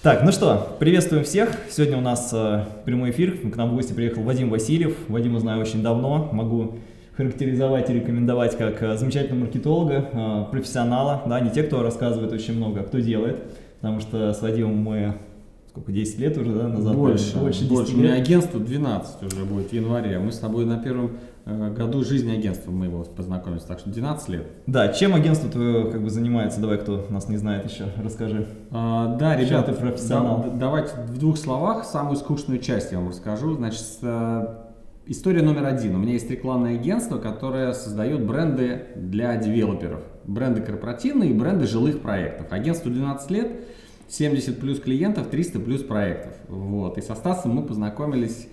Так, ну что, приветствуем всех. Сегодня у нас прямой эфир. К нам в гости приехал Вадим Васильев. Вадима знаю очень давно. Могу характеризовать и рекомендовать как замечательного маркетолога, профессионала. Да, не те, кто рассказывает очень много, а кто делает. Потому что с Вадимом мы, сколько, 10 лет уже, да, назад? Больше 10 У лет. меня агентство 12 уже будет в январе. Мы с тобой на первом году жизни агентства мы его познакомились, так что 12 лет. Да, чем агентство твое как бы занимается? Давай, кто нас не знает еще, расскажи. Да, ребята, ты профессионал? давайте в двух словах самую скучную часть я вам расскажу. Значит, история номер один. У меня есть рекламное агентство, которое создает бренды для девелоперов. Бренды корпоративные и бренды жилых проектов. Агентству 12 лет, 70 плюс клиентов, 300 плюс проектов. Вот. И со Стасом мы познакомились,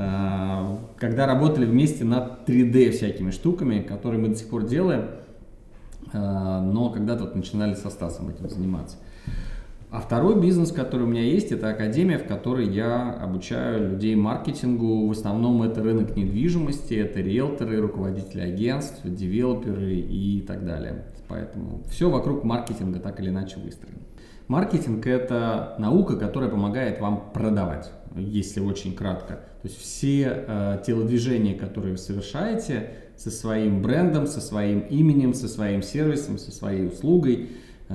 когда работали вместе над 3D всякими штуками, которые мы до сих пор делаем, но когда-то вот начинали со Стасом этим заниматься. А второй бизнес, который у меня есть, это академия, в которой я обучаю людей маркетингу. В основном это рынок недвижимости, это риэлторы, руководители агентств, девелоперы и так далее. Поэтому все вокруг маркетинга так или иначе выстроено. Маркетинг – это наука, которая помогает вам продавать, если очень кратко. То есть все телодвижения, которые вы совершаете со своим брендом, со своим именем, со своим сервисом, со своей услугой,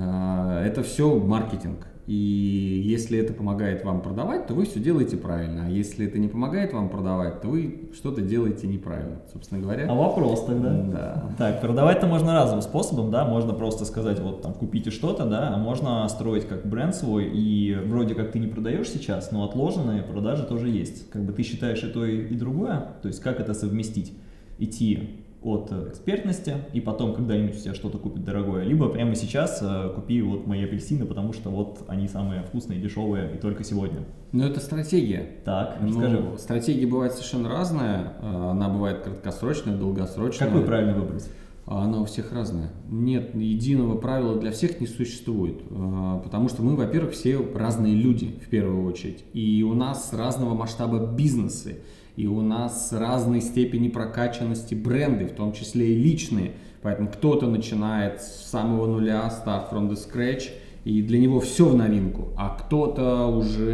это все маркетинг. И если это помогает вам продавать, то вы все делаете правильно. А если это не помогает вам продавать, то вы что-то делаете неправильно, собственно говоря. А вопрос тогда? Да. Так, продавать-то можно разным способом, да, можно просто сказать, вот там, купите что-то, да, а можно строить как бренд свой, и вроде как ты не продаешь сейчас, но отложенные продажи тоже есть. Как бы ты считаешь и то, и другое, то есть как это совместить? Идти от экспертности, и потом когда-нибудь у тебя что-то купит дорогое, либо прямо сейчас купи вот мои апельсины, потому что вот они самые вкусные, дешевые, и только сегодня. Но это стратегия. Так, расскажи. Стратегия бывает совершенно разная, она бывает краткосрочная, долгосрочная. Какой правильно выбрать? Она у всех разная. Нет, единого правила для всех не существует, потому что мы, во-первых, все разные люди в первую очередь, и у нас разного масштаба бизнесы, и у нас разной степени прокачанности бренды, в том числе и личные. Поэтому кто-то начинает с самого нуля, start from the scratch, и для него все в новинку, а кто-то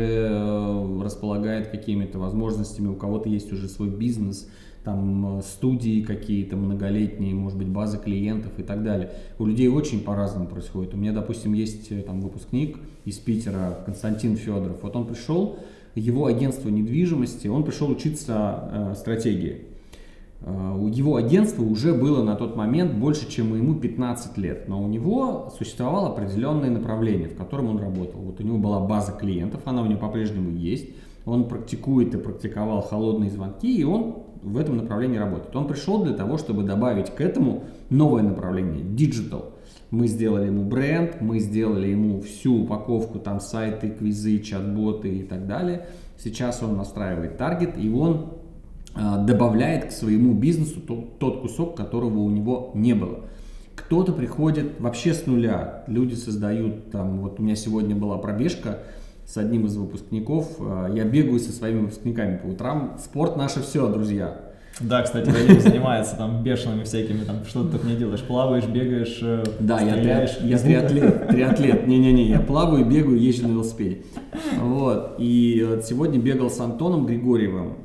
уже располагает какими-то возможностями, у кого-то есть уже свой бизнес, там студии какие-то многолетние, может быть, база клиентов и так далее. У людей очень по-разному происходит. У меня, допустим, есть там выпускник из Питера, Константин Федоров. Вот он пришел, его агентство недвижимости, он пришел учиться стратегии. Его агентство уже было на тот момент больше, чем ему 15 лет, но у него существовало определенное направление, в котором он работал. Вот у него была база клиентов, она у него по-прежнему есть, он практикует и практиковал холодные звонки, и он в этом направлении работает. Он пришел для того, чтобы добавить к этому новое направление – digital. Мы сделали ему бренд, мы сделали ему всю упаковку, там сайты, квизы, чат-боты и так далее. Сейчас он настраивает таргет, и он добавляет к своему бизнесу тот кусок, которого у него не было. Кто-то приходит вообще с нуля, люди создают, там, вот у меня сегодня была пробежка с одним из выпускников, я бегаю со своими выпускниками по утрам, спорт наше все, друзья. Да, кстати, Вадим занимается там бешеными всякими, там что ты только не делаешь, плаваешь, бегаешь, да, стреляешь. Я триатлет, не-не-не, я плаваю, бегаю, езжу на велосипеде. Вот, и сегодня бегал с Антоном Григорьевым,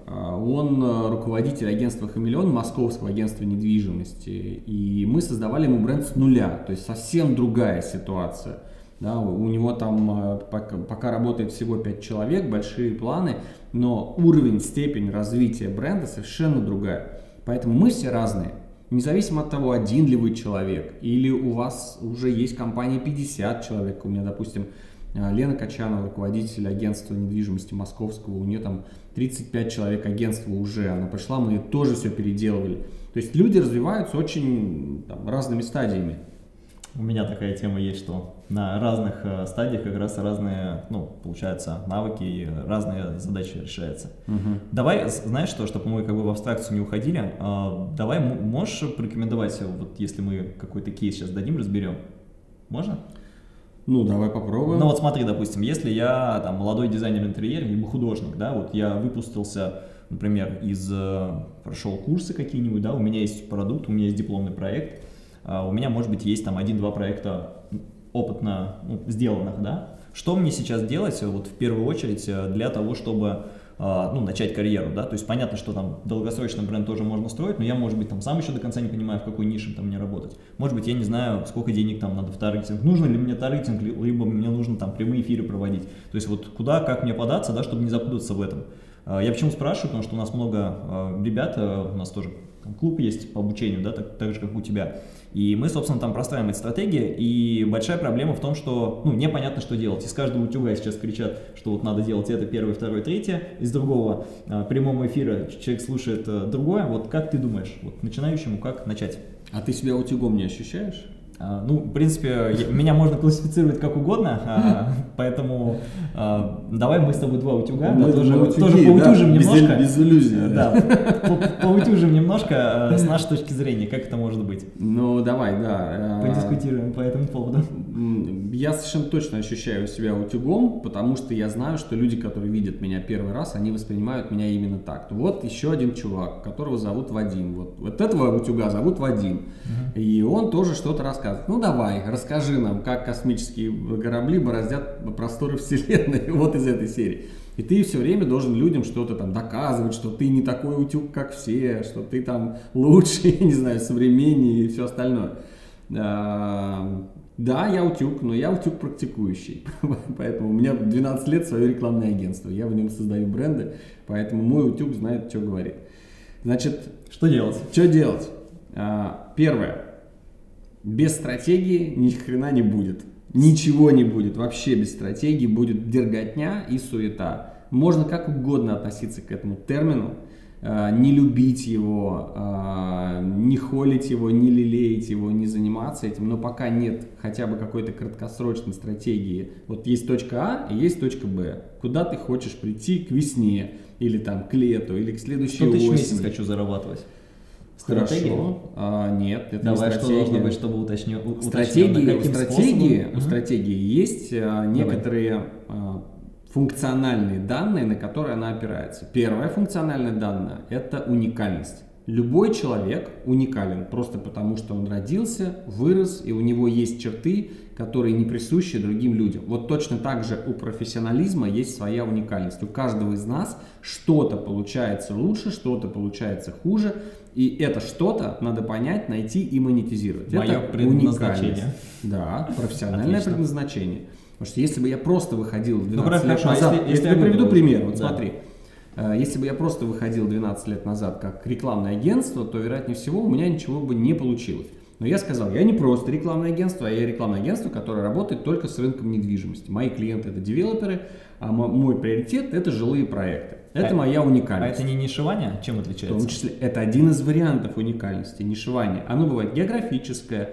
он руководитель агентства «Хамелеон», московского агентства недвижимости, и мы создавали ему бренд с нуля, то есть совсем другая ситуация. Да, у него там пока работает всего 5 человек, большие планы, но уровень, степень развития бренда совершенно другая. Поэтому мы все разные. Независимо от того, один ли вы человек, или у вас уже есть компания 50 человек. У меня, допустим, Лена Качанова, руководитель агентства недвижимости московского, у нее там 35 человек агентства уже. Она пришла, мы тоже все переделывали. То есть люди развиваются очень разными стадиями. У меня такая тема есть, что на разных стадиях как раз разные, получается, навыки и разные задачи решаются. Давай, знаешь что, чтобы мы как бы в абстракцию не уходили, давай, можешь порекомендовать, вот если мы какой-то кейс сейчас дадим, разберем, можно? Ну, давай попробуем. Ну вот смотри, допустим, если я там молодой дизайнер интерьера, либо художник, да, вот я выпустился, например, прошел курсы какие-нибудь, да, у меня есть продукт, у меня есть дипломный проект, у меня, может быть, есть там 1-2 проекта опытно сделанных, да. что мне сейчас делать, вот в первую очередь, для того, чтобы начать карьеру, да, то есть понятно, что там долгосрочный бренд тоже можно строить, но я, может быть, там сам еще до конца не понимаю, в какой нише там мне работать. Может быть, я не знаю, сколько денег там надо в таргетинг, нужно ли мне таргетинг, либо мне нужно там прямые эфиры проводить. То есть вот куда, как мне податься, да, чтобы не запутаться в этом. Я почему спрашиваю, потому что у нас много ребят, у нас тоже клуб есть по обучению, да, так же, как у тебя. И мы, собственно, там простраиваем эти стратегии, и большая проблема в том, что, непонятно, что делать. Из каждого утюга сейчас кричат, что вот надо делать это, первое, второе, третье. Из другого прямого эфира человек слушает другое. Вот как ты думаешь, вот начинающему как начать? А ты себя утюгом не ощущаешь? В принципе, меня можно классифицировать как угодно, поэтому давай мы с тобой два утюга, тоже поутюжим немножко. Без иллюзий. Да, поутюжим немножко с нашей точки зрения, как это может быть. Ну, давай, да. Подискутируем по этому поводу. Я совершенно точно ощущаю себя утюгом, потому что я знаю, что люди, которые видят меня первый раз, они воспринимают меня именно так. Вот еще один чувак, которого зовут Вадим. Вот этого утюга зовут Вадим. И он тоже что-то рассказывает. Ну давай, расскажи нам, как космические корабли бороздят просторы Вселенной, вот из этой серии. И ты все время должен людям что-то там доказывать, что ты не такой утюг, как все, что ты там лучше, не знаю, современнее и все остальное. Да, я утюг, но я утюг практикующий, поэтому у меня 12 лет свое рекламное агентство, я в нем создаю бренды, поэтому мой утюг знает, что говорит. Значит, что делать? Что делать? Первое. Без стратегии ни хрена не будет. Ничего не будет. Вообще без стратегии будет дерготня и суета. Можно как угодно относиться к этому термину, не любить его, не холить его, не лелеять его, не заниматься этим, но пока нет хотя бы какой-то краткосрочной стратегии. Вот есть точка А и есть точка Б. Куда ты хочешь прийти к весне, или там к лету, или к следующей осени. Что месяц хочу зарабатывать? Хорошо. Нет, это давай, не стратегия. Что должно быть, чтобы уточнить? У стратегии есть некоторые функциональные данные, на которые она опирается. Первое функциональное данное – это уникальность. Любой человек уникален просто потому, что он родился, вырос, и у него есть черты, которые не присущи другим людям. Вот точно так же у профессионализма есть своя уникальность. У каждого из нас что-то получается лучше, что-то получается хуже, и это что-то надо понять, найти и монетизировать. Мое предназначение. Да, профессиональное предназначение. Потому что если бы я просто выходил 12 лет назад... Я приведу пример, вот смотри. Если бы я просто выходил 12 лет назад как рекламное агентство, то, вероятнее всего, у меня ничего бы не получилось. Но я сказал, я не просто рекламное агентство, а я рекламное агентство, которое работает только с рынком недвижимости. Мои клиенты – это девелоперы, а мой приоритет – это жилые проекты. Это моя уникальность. А это не нишевание? Чем отличается? В том числе, это один из вариантов уникальности, нишевание. Оно бывает географическое,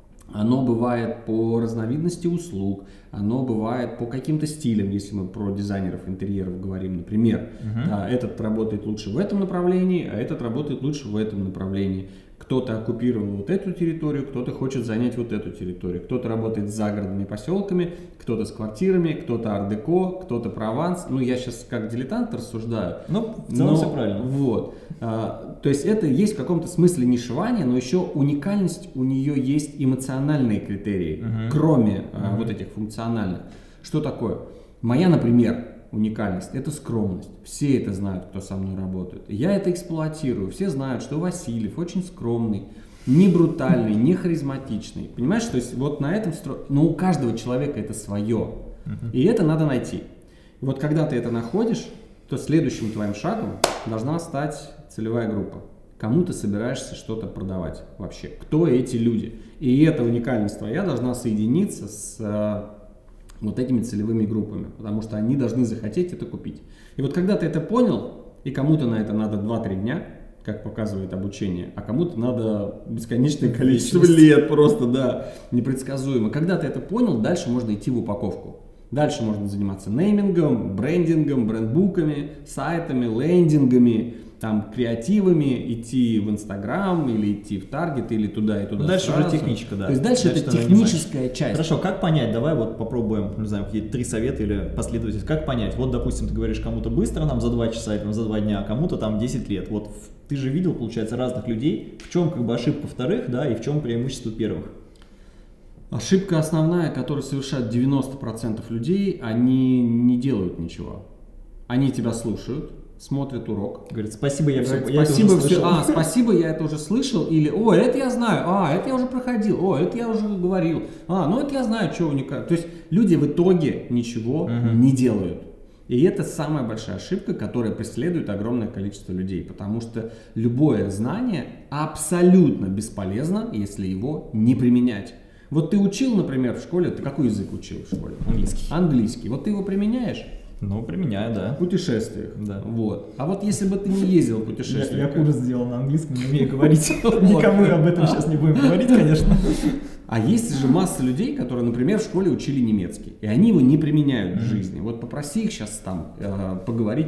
оно бывает по разновидности услуг, оно бывает по каким-то стилям, если мы про дизайнеров интерьеров говорим, например. Этот работает лучше в этом направлении, а этот работает лучше в этом направлении. Кто-то оккупировал вот эту территорию, кто-то хочет занять вот эту территорию. Кто-то работает с загородными поселками, кто-то с квартирами, кто-то ар-деко, кто-то прованс. Я сейчас как дилетант рассуждаю. В целом все правильно. Вот. То есть это есть в каком-то смысле нишевание, но еще уникальность, у нее есть эмоциональные критерии, кроме вот этих функциональных. Что такое? Моя, например, уникальность – это скромность. Все это знают, кто со мной работает. Я это эксплуатирую. Все знают, что Васильев очень скромный, не брутальный, не харизматичный. Понимаешь, то есть вот на этом но у каждого человека это свое. И это надо найти. И вот когда ты это находишь, то следующим твоим шагом должна стать целевая группа. Кому ты собираешься что-то продавать вообще? Кто эти люди? И эта уникальность твоя должна соединиться с вот этими целевыми группами, потому что они должны захотеть это купить. И вот когда ты это понял, и кому-то на это надо 2-3 дня, как показывает обучение, а кому-то надо бесконечное количество лет, просто, да, непредсказуемо. Когда ты это понял, дальше можно идти в упаковку. Дальше можно заниматься неймингом, брендингом, брендбуками, сайтами, лендингами, там, креативами, идти в Инстаграм или идти в Таргет или туда и туда. Дальше уже техничка, да. То есть дальше это техническая часть. Хорошо, как понять? Давай вот попробуем, не знаю, какие-то 3 совета или последовательность. Как понять? Вот, допустим, ты говоришь, кому-то быстро нам за 2 часа или за 2 дня, а кому-то там 10 лет. Вот ты же видел, получается, разных людей. В чем как бы ошибка вторых, да, и в чем преимущество первых? Ошибка основная, которую совершают 90% людей, они не делают ничего. Они тебя слушают, смотрят урок. Говорит, спасибо, я все, спасибо, спасибо, я это уже слышал. Или, о, это я знаю, это я уже проходил, о, это я уже говорил, ну это я знаю, что уникально. То есть люди в итоге ничего не делают. И это самая большая ошибка, которая преследует огромное количество людей, потому что любое знание абсолютно бесполезно, если его не применять. Вот ты учил, например, в школе, ты какой язык учил в школе? Английский. Английский. Вот ты его применяешь? Ну, применяю, да. В путешествиях. Да. Вот. А вот если бы ты не ездил в путешествиях... Я курс сделал на английском, не умею говорить. Никому об этом сейчас не будем говорить, конечно. А есть же масса людей, которые, например, в школе учили немецкий, и они его не применяют в жизни. Вот попроси их сейчас там поговорить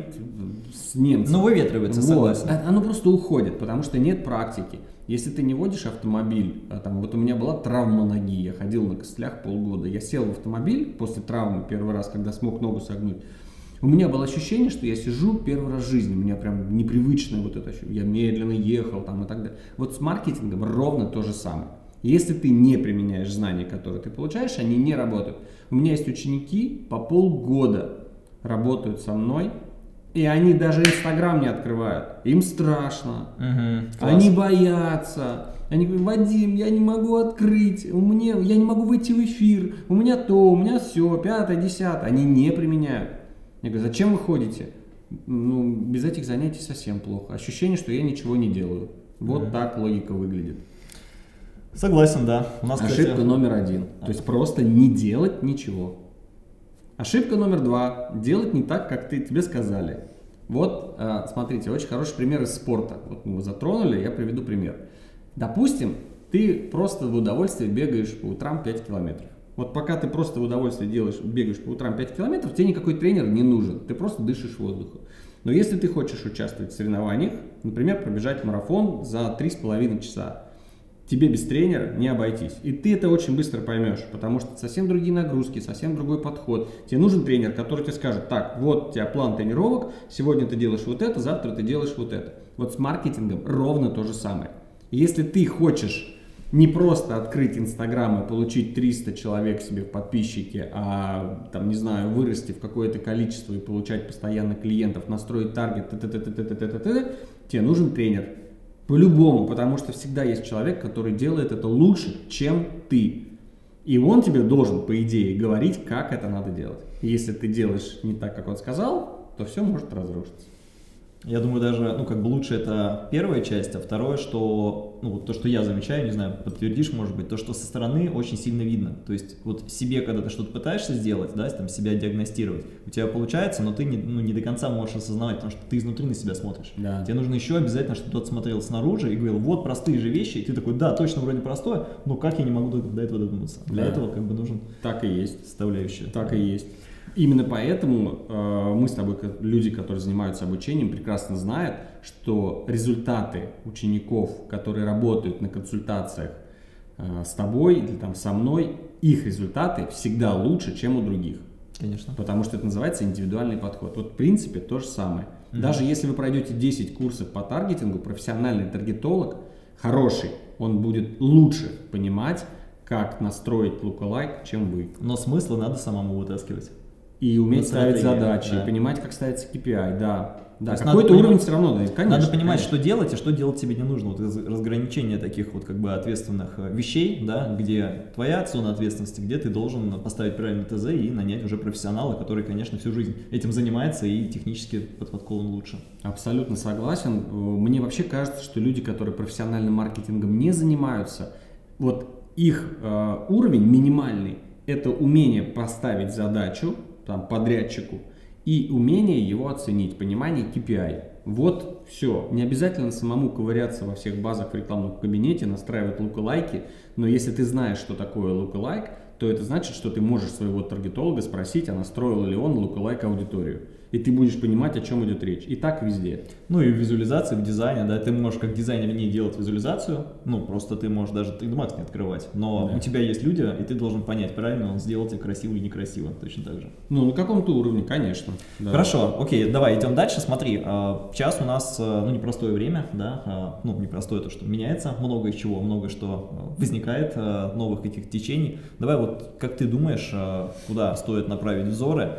с немцем. Ну, выветривается, согласен. Оно просто уходит, потому что нет практики. Если ты не водишь автомобиль, вот у меня была травма ноги, я ходил на костылях полгода, я сел в автомобиль после травмы первый раз, когда смог ногу согнуть. У меня было ощущение, что я сижу первый раз в жизни, у меня прям непривычное вот это ощущение, я медленно ехал там и так далее. Вот с маркетингом ровно то же самое. Если ты не применяешь знания, которые ты получаешь, они не работают. У меня есть ученики, по полгода работают со мной, и они даже Инстаграм не открывают. Им страшно, они боятся. Они говорят, Вадим, я не могу открыть, я не могу выйти в эфир, у меня то, у меня все, 5, 10. Они не применяют. Я говорю, зачем вы ходите? Ну, без этих занятий совсем плохо. Ощущение, что я ничего не делаю. Вот так логика выглядит. Согласен, да. У нас, ошибка кстати... номер 1. То есть просто не делать ничего. Ошибка номер 2. Делать не так, как тебе сказали. Вот, смотрите, очень хороший пример из спорта. Вот мы его затронули, я приведу пример. Допустим, ты просто в удовольствие бегаешь по утрам 5 километров. Вот пока ты просто в удовольствие бегаешь по утрам 5 километров, тебе никакой тренер не нужен. Ты просто дышишь воздухом. Но если ты хочешь участвовать в соревнованиях, например, пробежать марафон за 3,5 часа, тебе без тренера не обойтись. И ты это очень быстро поймешь, потому что совсем другие нагрузки, совсем другой подход. Тебе нужен тренер, который тебе скажет, так, вот у тебя план тренировок, сегодня ты делаешь вот это, завтра ты делаешь вот это. Вот с маркетингом ровно то же самое. Если ты хочешь не просто открыть Инстаграм и получить 300 человек себе в подписчики, а, там, не знаю, вырасти в какое-то количество и получать постоянно клиентов, настроить таргет, тебе нужен тренер. По-любому, потому что всегда есть человек, который делает это лучше, чем ты. И он тебе должен, по идее, говорить, как это надо делать. И если ты делаешь не так, как он сказал, то все может разрушиться. Я думаю, даже, лучше это первая часть, а второе, что, то, что я замечаю, не знаю, подтвердишь, может быть, то, что со стороны очень сильно видно. То есть, вот себе, когда ты что-то пытаешься сделать, да, там, себя диагностировать, у тебя получается, но ты не до конца можешь осознавать, потому что ты изнутри на себя смотришь. Да. Тебе нужно еще обязательно, чтобы кто-то смотрел снаружи и говорил, вот простые же вещи, и ты такой, да, точно, вроде простое, но как я не могу до этого додуматься? Для этого нужен так и есть составляющая. Так и есть. Именно поэтому мы с тобой, люди, которые занимаются обучением, прекрасно знают, что результаты учеников, которые работают на консультациях с тобой или там со мной, их результаты всегда лучше, чем у других. Конечно. Потому что это называется индивидуальный подход. Вот в принципе то же самое. Даже если вы пройдете 10 курсов по таргетингу, профессиональный таргетолог, хороший, он будет лучше понимать, как настроить lookalike, чем вы. Но смыслы надо самому вытаскивать. И уметь ставить задачи, да. И понимать, как ставится KPI, да. Какой-то уровень все равно, да, конечно. Надо понимать, что делать и что делать тебе не нужно. Вот разграничение таких ответственных вещей, да, где твоя зона ответственности, где ты должен поставить правильный ТЗ и нанять уже профессионала, который, конечно, всю жизнь этим занимается и технически подкован лучше. Абсолютно согласен. Мне вообще кажется, что люди, которые профессиональным маркетингом не занимаются, вот их уровень минимальный – это умение поставить задачу, там, подрядчику, и умение его оценить, понимание KPI. Вот все. Не обязательно самому ковыряться во всех базах в рекламном кабинете, настраивать лукалайки, но если ты знаешь, что такое лукалайк, то это значит, что ты можешь своего таргетолога спросить, а настроил ли он лукалайк аудиторию. и ты будешь понимать, о чем идет речь. И так везде. Ну и в визуализации, в дизайне, да, ты можешь как дизайнер не делать визуализацию, ну просто ты можешь даже 3D Max не открывать, но у тебя есть люди, и ты должен понять, правильно он сделал тебе красиво или некрасиво, точно так же. Ну, на каком-то уровне, конечно. Да. Хорошо, окей, давай идем дальше, смотри, сейчас у нас, ну, непростое время, да, ну, непростое то, что меняется много из чего, много что возникает, новых каких-то течений. Давай вот, как ты думаешь, куда стоит направить взоры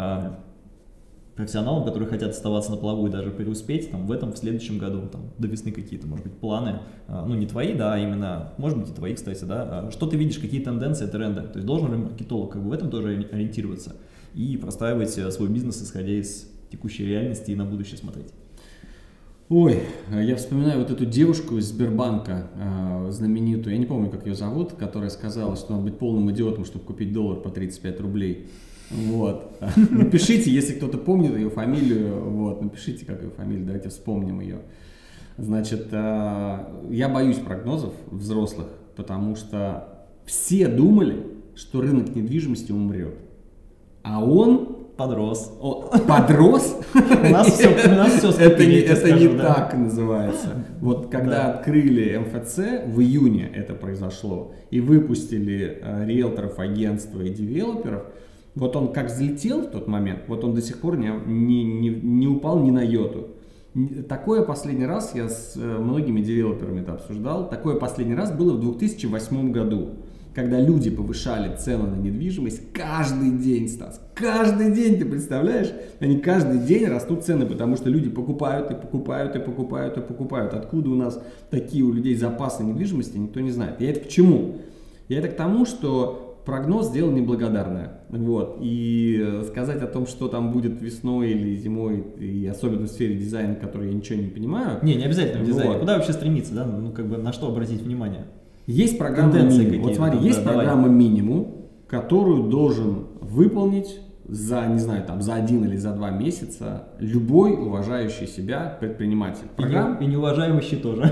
профессионалам, которые хотят оставаться на плаву и даже преуспеть там, в этом, в следующем году, там, до весны какие-то, может быть, планы, ну, не твои, да, а именно, может быть, и твои, кстати, да, что ты видишь, какие тенденции, тренды, то есть должен ли маркетолог как бы в этом тоже ориентироваться и простраивать свой бизнес, исходя из текущей реальности и на будущее смотреть? Ой, я вспоминаю вот эту девушку из Сбербанка, знаменитую, я не помню, как ее зовут, которая сказала, что надо быть полным идиотом, чтобы купить доллар по 35 рублей. Вот. Напишите, если кто-то помнит ее фамилию, вот, напишите, как ее фамилия, давайте вспомним ее. Значит, я боюсь прогнозов взрослых, потому что все думали, что рынок недвижимости умрет, а он подрос. Подрос? У нас все это не так называется. Вот когда открыли МФЦ, в июне это произошло, и выпустили риэлторов, агентства и девелоперов, вот он как взлетел в тот момент, вот он до сих пор не упал ни на йоту. Такое последний раз, я с многими девелоперами это обсуждал, такое последний раз было в 2008 году, когда люди повышали цену на недвижимость каждый день, Стас. Каждый день, ты представляешь? Они каждый день растут цены, потому что люди покупают и покупают и покупают и покупают. Откуда у нас такие у людей запасы недвижимости, никто не знает. Я это к чему? Я это к тому, что прогноз дело неблагодарное. Вот. И сказать о том, что там будет весной или зимой, и особенно в сфере дизайна, в которой я ничего не понимаю. Не обязательно в дизайне. Вот. Куда вообще стремиться, да? Ну, как бы на что обратить внимание? Есть программа минимум. Вот смотри, есть программа минимум, которую должен выполнить за, не знаю, там, за 1 или за 2 месяца любой уважающий себя предприниматель. И неуважаемый тоже.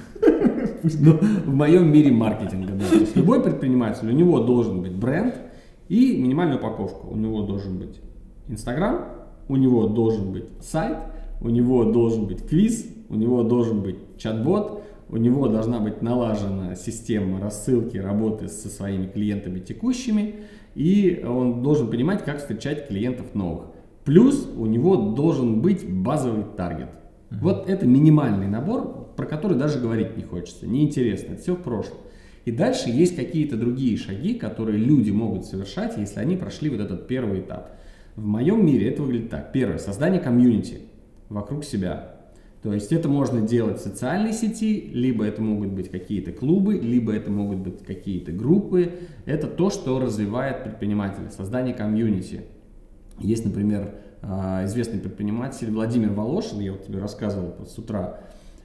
В моем мире маркетинга, да. То есть любой предприниматель, у него должен быть бренд и минимальная упаковка. У него должен быть Инстаграм, у него должен быть сайт, у него должен быть квиз, у него должен быть чат-бот, у него должна быть налажена система рассылки, работы со своими клиентами текущими, и он должен понимать, как встречать клиентов новых. Плюс у него должен быть базовый таргет. Вот это минимальный набор, про который даже говорить не хочется, неинтересно, это все в прошлом. И дальше есть какие-то другие шаги, которые люди могут совершать, если они прошли вот этот первый этап. В моем мире это выглядит так. Первое, создание комьюнити вокруг себя. То есть это можно делать в социальной сети, либо это могут быть какие-то клубы, либо это могут быть какие-то группы. Это то, что развивает предпринимателя, создание комьюнити. Есть, например, известный предприниматель Владимир Волошин, я вот тебе рассказывал с утра,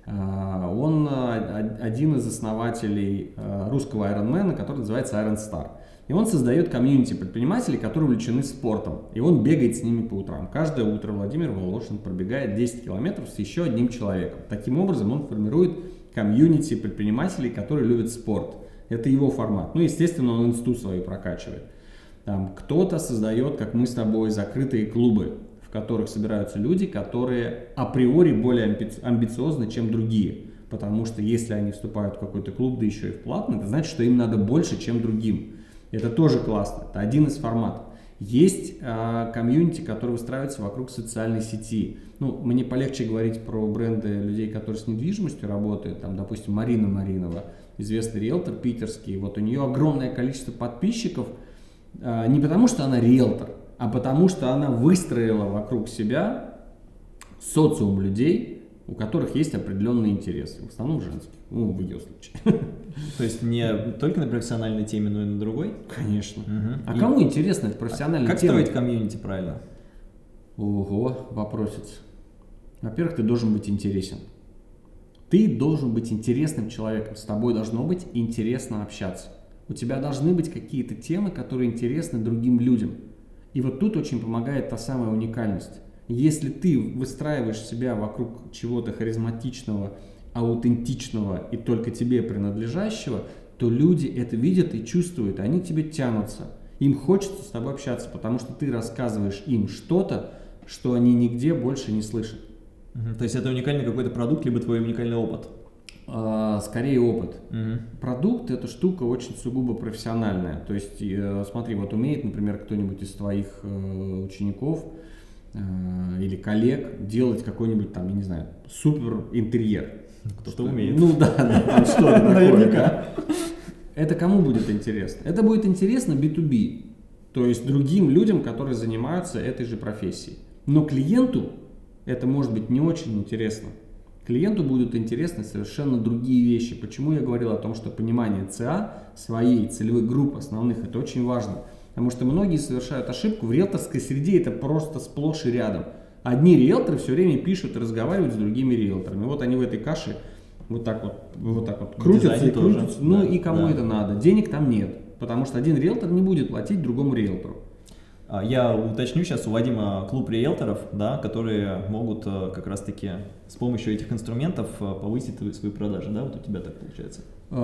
он один из основателей русского Ironman, который называется Iron Star. И он создает комьюнити предпринимателей, которые увлечены спортом. И он бегает с ними по утрам. Каждое утро Владимир Волошин пробегает 10 километров с еще одним человеком. Таким образом он формирует комьюнити предпринимателей, которые любят спорт. Это его формат. Ну, естественно, он инсту свою прокачивает. Там кто-то создает, как мы с тобой, закрытые клубы, в которых собираются люди, которые априори более амбициозны, чем другие. Потому что если они вступают в какой-то клуб, да еще и в платный, это значит, что им надо больше, чем другим. Это тоже классно. Это один из форматов. Есть комьюнити, которые выстраиваются вокруг социальной сети. Ну, мне полегче говорить про бренды людей, которые с недвижимостью работают. Там, допустим, Марина Маринова, известный риэлтор питерский. Вот у нее огромное количество подписчиков. Не потому, что она риэлтор, а потому, что она выстроила вокруг себя социум людей, у которых есть определенные интересы, в основном женские, ну, в ее случае. То есть не только на профессиональной теме, но и на другой? Конечно. А кому интересна эта профессиональная тема? Как строить комьюнити правильно? Ого, вопросец. Во-первых, ты должен быть интересен. Ты должен быть интересным человеком, с тобой должно быть интересно общаться. У тебя должны быть какие-то темы, которые интересны другим людям. И вот тут очень помогает та самая уникальность. Если ты выстраиваешь себя вокруг чего-то харизматичного, аутентичного и только тебе принадлежащего, то люди это видят и чувствуют, они к тебе тянутся. Им хочется с тобой общаться, потому что ты рассказываешь им что-то, что они нигде больше не слышат. То есть это уникальный какой-то продукт, либо твой уникальный опыт? Скорее опыт. Продукт — это штука очень сугубо профессиональная. То есть, смотри, вот умеет, например, кто-нибудь из твоих учеников или коллег делать какой-нибудь там, я не знаю, супер интерьер. Кто-то умеет. Ну да, там что-то такое, да. Это кому будет интересно? Это будет интересно B2B, то есть другим людям, которые занимаются этой же профессией. Но клиенту это может быть не очень интересно. Клиенту будут интересны совершенно другие вещи. Почему я говорил о том, что понимание ЦА, своей целевой группы основных, это очень важно. Потому что многие совершают ошибку. В риэлторской среде это просто сплошь и рядом. Одни риэлторы все время пишут и разговаривают с другими риэлторами. Вот они в этой каше вот так вот крутятся и крутятся. Ну и кому это надо? Денег там нет. Потому что один риэлтор не будет платить другому риэлтору. Я уточню, сейчас у Вадима клуб риэлторов, да, которые могут как раз-таки с помощью этих инструментов повысить свои продажи, да, вот у тебя так получается?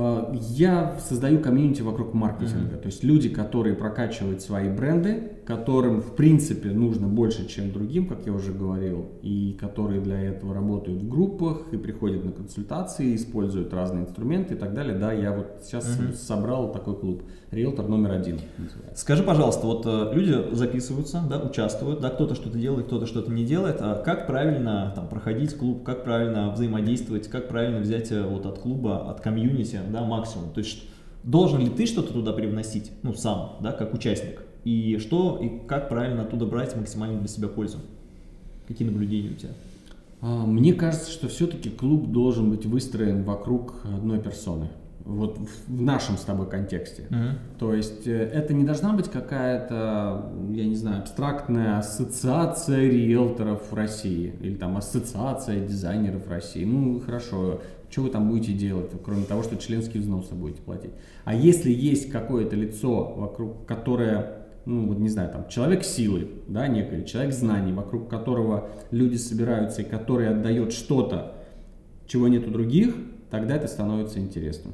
Я создаю комьюнити вокруг маркетинга, то есть люди, которые прокачивают свои бренды, которым в принципе нужно больше, чем другим, как я уже говорил, и которые для этого работают в группах и приходят на консультации, используют разные инструменты и так далее. Да, я вот сейчас собрал такой клуб, риэлтор номер 1 называется. Скажи, пожалуйста, вот люди записываются, да, участвуют, да, кто-то что-то делает, кто-то что-то не делает, а как правильно там проходить клуб, как правильно взаимодействовать, как правильно взять вот от клуба, от комьюнити, да, максимум, то есть должен ли ты что-то туда привносить, ну, сам, да, как участник, и что, и как правильно оттуда брать максимально для себя пользу, какие наблюдения у тебя? Мне кажется, что все-таки клуб должен быть выстроен вокруг одной персоны. Вот в нашем с тобой контексте. То есть это не должна быть какая-то, я не знаю, абстрактная ассоциация риэлторов в России или там ассоциация дизайнеров России. Ну хорошо, что вы там будете делать, кроме того, что членские взносы будете платить. А если есть какое-то лицо, вокруг которое, ну вот не знаю, там человек силы, да, некий человек знаний, вокруг которого люди собираются и который отдает что-то, чего нет у других, тогда это становится интересным.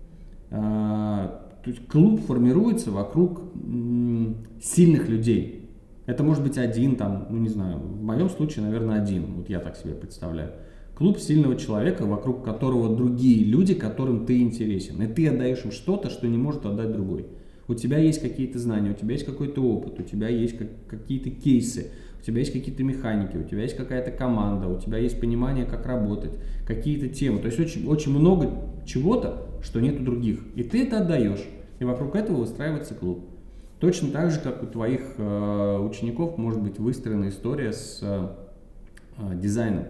То есть клуб формируется вокруг сильных людей. Это может быть один, там, ну не знаю, в моем случае, наверное, один, вот я так себе представляю. Клуб сильного человека, вокруг которого другие люди, которым ты интересен. И ты отдаешь им что-то, что не может отдать другой. У тебя есть какие-то знания, у тебя есть какой-то опыт, у тебя есть какие-то кейсы, у тебя есть какие-то механики, у тебя есть какая-то команда, у тебя есть понимание, как работать, какие-то темы. То есть очень, очень много чего-то, что нет у других. И ты это отдаешь. И вокруг этого выстраивается клуб. Точно так же, как у твоих учеников может быть выстроена история с дизайном.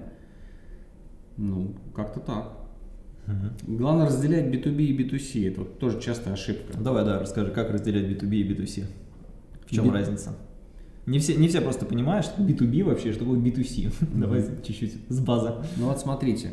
Ну, как-то так. Главное разделять B2B и B2C. Это вот тоже частая ошибка. Давай, да, расскажи, как разделять B2B и B2C. В чем разница? Не все просто понимают, что B2B вообще, что такое B2C. Давай чуть-чуть с базы. Ну вот смотрите.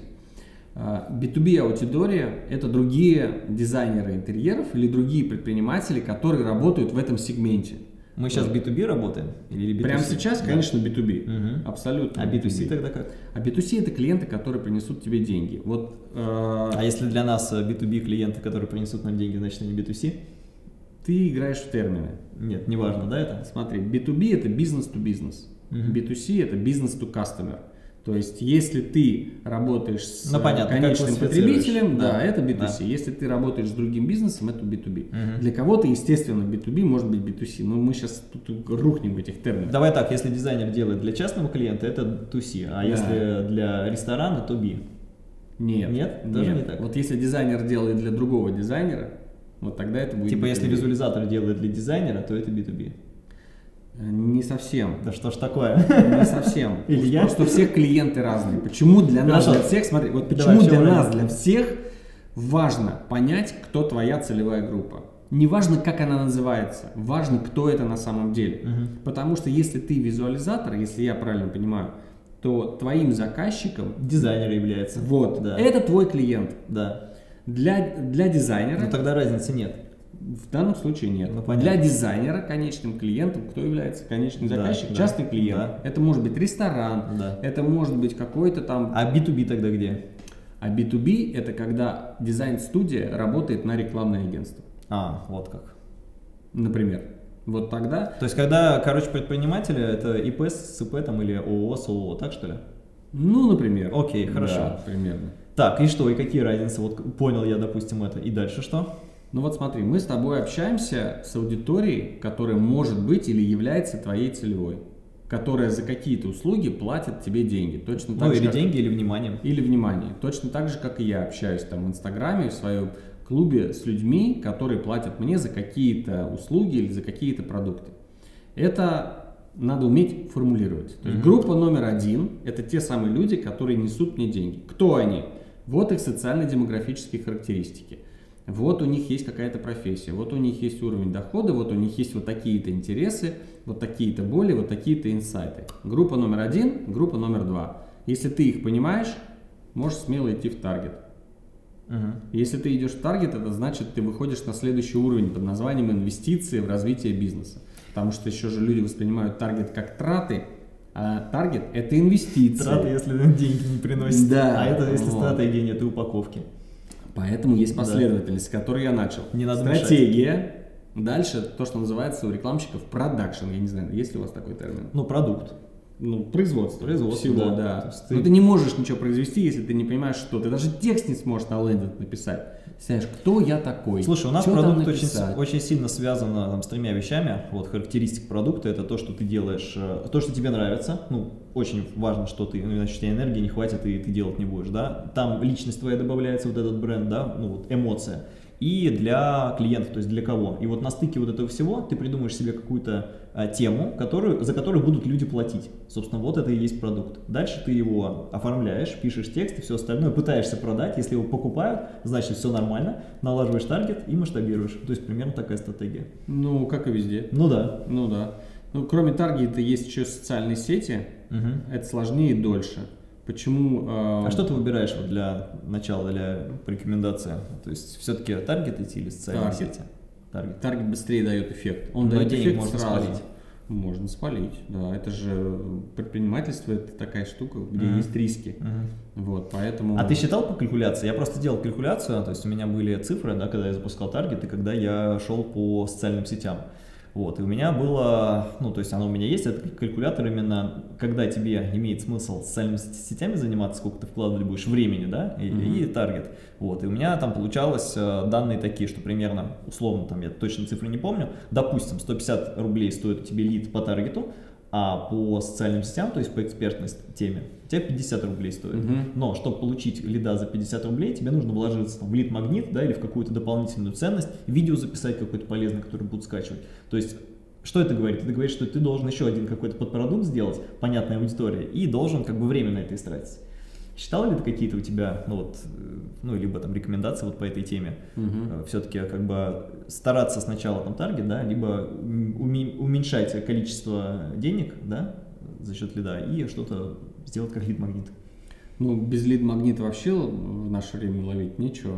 B2B аудитория — это другие дизайнеры интерьеров или другие предприниматели, которые работают в этом сегменте. Мы сейчас B2B работаем? Или B2C? Прямо сейчас, конечно, B2B. Абсолютно. А B2C тогда как? А B2C — это клиенты, которые принесут тебе деньги. Вот, а если для нас B2B клиенты, которые принесут нам деньги, значит они B2C? Ты играешь в термины. Нет, не важно, да, это? Смотри, B2B — это business to business. B2C — это business to customer. То есть, если ты работаешь с конечным потребителем, да, это B2C. Да. Если ты работаешь с другим бизнесом, это B2B. Для кого-то, естественно, B2B может быть B2C, но мы сейчас тут рухнем в этих терминах. Давай так, если дизайнер делает для частного клиента, это 2C, а если для ресторана, то B. Нет. Нет? Даже не так. Вот если дизайнер делает для другого дизайнера, вот тогда это будет типа B2B. Если визуализатор делает для дизайнера, то это B2B. Не совсем. Да что ж такое? Не совсем. Просто у всех клиенты разные. Почему для нас, для всех, смотри, вот почему для нас, для всех важно понять, кто твоя целевая группа. Не важно, как она называется, важно, кто это на самом деле. Потому что если ты визуализатор, если я правильно понимаю, то твоим заказчиком дизайнер является. Вот, да. Это твой клиент. Да. Для дизайнера. Но тогда разницы нет. В данном случае нет. Ну, для дизайнера конечным клиентом, кто является конечный заказчик? Да, частный клиент. Да. Это может быть ресторан, это может быть какой-то там... А B2B тогда где? А B2B это когда дизайн-студия работает на рекламное агентство. Вот как. Например. Вот тогда... То есть, когда, короче, предприниматели, это ИП, СП там, или ООО, СООО, так что ли? Ну, например. Окей, хорошо. Да, примерно. Так, и что, и какие разницы? Вот понял я, допустим, это. И дальше что? Ну вот смотри, мы с тобой общаемся с аудиторией, которая может быть или является твоей целевой, которая за какие-то услуги платит тебе деньги. Точно так Ну, же, или как... деньги, или внимание. Или внимание. Точно так же, как и я общаюсь там в Инстаграме, в своем клубе с людьми, которые платят мне за какие-то услуги или за какие-то продукты. Это надо уметь формулировать. То есть группа номер 1 – это те самые люди, которые несут мне деньги. Кто они? Вот их социально-демографические характеристики. Вот у них есть какая-то профессия, вот у них есть уровень дохода, вот у них есть вот такие-то интересы, вот такие-то боли, вот такие-то инсайты. Группа номер 1, группа номер 2. Если ты их понимаешь, можешь смело идти в таргет. Если ты идешь в таргет, это значит, ты выходишь на следующий уровень под названием инвестиции в развитие бизнеса. Потому что еще же люди воспринимают таргет как траты, а таргет – это инвестиции. Траты, если деньги не приносят. Да. А это если стратегия нет и упаковки. Поэтому есть последовательность, с которой я начал. Не надо стратегия. Дальше то, что называется у рекламщиков продакшн. Я не знаю, есть ли у вас такой термин? Ну, продукт. Ну, производство. Производство, всего, да. да. Но ты не можешь ничего произвести, если ты не понимаешь, что. Ты даже текст не сможешь на лендинг написать. Знаешь, кто я такой? Слушай, у нас Что продукт очень сильно связан там, с тремя вещами. Вот характеристик продукта — это то, что ты делаешь, то, что тебе нравится. Ну, очень важно, что ты, ну, иначе у тебя энергии не хватит, и ты делать не будешь, да. Там личность твоя добавляется, вот этот бренд, да, ну, вот эмоция. И для клиентов, то есть для кого. И вот на стыке вот этого всего ты придумаешь себе какую-то тему, за которую будут люди платить. Собственно, вот это и есть продукт. Дальше ты его оформляешь, пишешь текст и все остальное, пытаешься продать. Если его покупают, значит все нормально, налаживаешь таргет и масштабируешь. То есть примерно такая стратегия. Ну, как и везде. Ну да. Ну да. Ну, кроме таргета есть еще социальные сети. Это сложнее и дольше. Почему? А что ты выбираешь вот для начала, для рекомендации? То есть все-таки таргет идти или социальные сети? Таргет быстрее дает эффект. Он но дает денег эффект можно сразу. спалить. Можно спалить, да. Это же предпринимательство, это такая штука, где есть риски. Вот, поэтому... А ты считал по калькуляции? Я просто делал калькуляцию, то есть у меня были цифры, да, когда я запускал таргет и когда я шел по социальным сетям. Вот, и у меня было, ну, то есть оно у меня есть, это калькулятор именно, когда тебе имеет смысл социальными сетями заниматься, сколько ты вкладывать будешь времени, да, и таргет. Вот, и у меня там получалось данные такие, что примерно, условно, там я точно цифры не помню, допустим, 150 рублей стоит тебе лид по таргету, а по социальным сетям, то есть по экспертной теме, у тебя 50 рублей стоит. Но чтобы получить лида за 50 рублей, тебе нужно вложиться в лид-магнит, да, или в какую-то дополнительную ценность, видео записать какое-то полезное, которое будут скачивать. То есть, что это говорит? Это говорит, что ты должен еще один какой-то подпродукт сделать, понятной аудитории, и должен как бы время на это истратить. Считал ли ты какие-то у тебя, ну вот, ну, либо там рекомендации вот по этой теме? Все-таки как бы стараться сначала там таргет, да, либо уменьшать количество денег, да, за счет лида, и что-то сделать как лид-магнит. Ну, без лид-магнита вообще в наше время ловить нечего.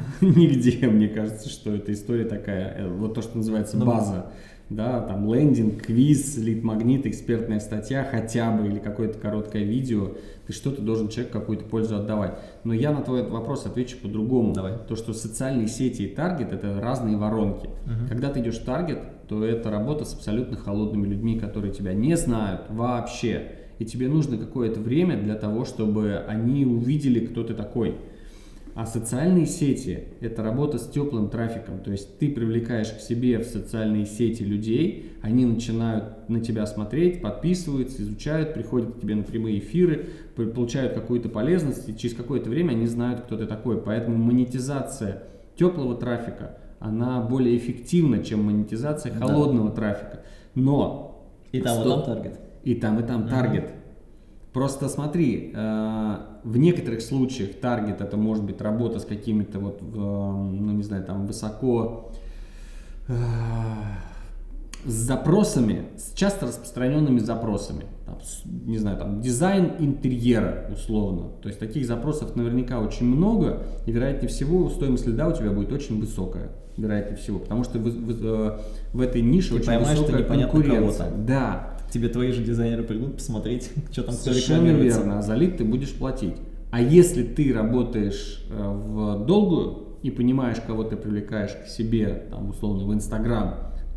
Нигде, мне кажется, что эта история такая, вот то, что называется база. Да, там лендинг, квиз, лид-магнит, экспертная статья хотя бы или какое-то короткое видео, ты что-то должен человеку какую-то пользу отдавать. Но я на твой вопрос отвечу по-другому. Давай. То, что социальные сети и таргет — это разные воронки. Когда ты идешь в таргет, то это работа с абсолютно холодными людьми, которые тебя не знают вообще. И тебе нужно какое-то время для того, чтобы они увидели, кто ты такой. А социальные сети – это работа с теплым трафиком, то есть ты привлекаешь к себе в социальные сети людей, они начинают на тебя смотреть, подписываются, изучают, приходят к тебе на прямые эфиры, получают какую-то полезность, и через какое-то время они знают, кто ты такой. Поэтому монетизация теплого трафика, она более эффективна, чем монетизация холодного трафика. Но… И там, и там таргет. И там таргет. Просто смотри, в некоторых случаях таргет — это может быть работа с какими-то вот, ну не знаю, там высоко, с запросами, с часто распространенными запросами. Там, не знаю, там дизайн интерьера условно. То есть таких запросов наверняка очень много, и вероятнее всего стоимость лида у тебя будет очень высокая. Вероятнее всего, потому что в этой нише очень высокая конкуренция. Да. Тебе твои же дизайнеры придут посмотреть, что там кто совершенно рекламируется. верно, а за лид ты будешь платить. А если ты работаешь в долгую и понимаешь, кого ты привлекаешь к себе, там, условно, в Инстаграм,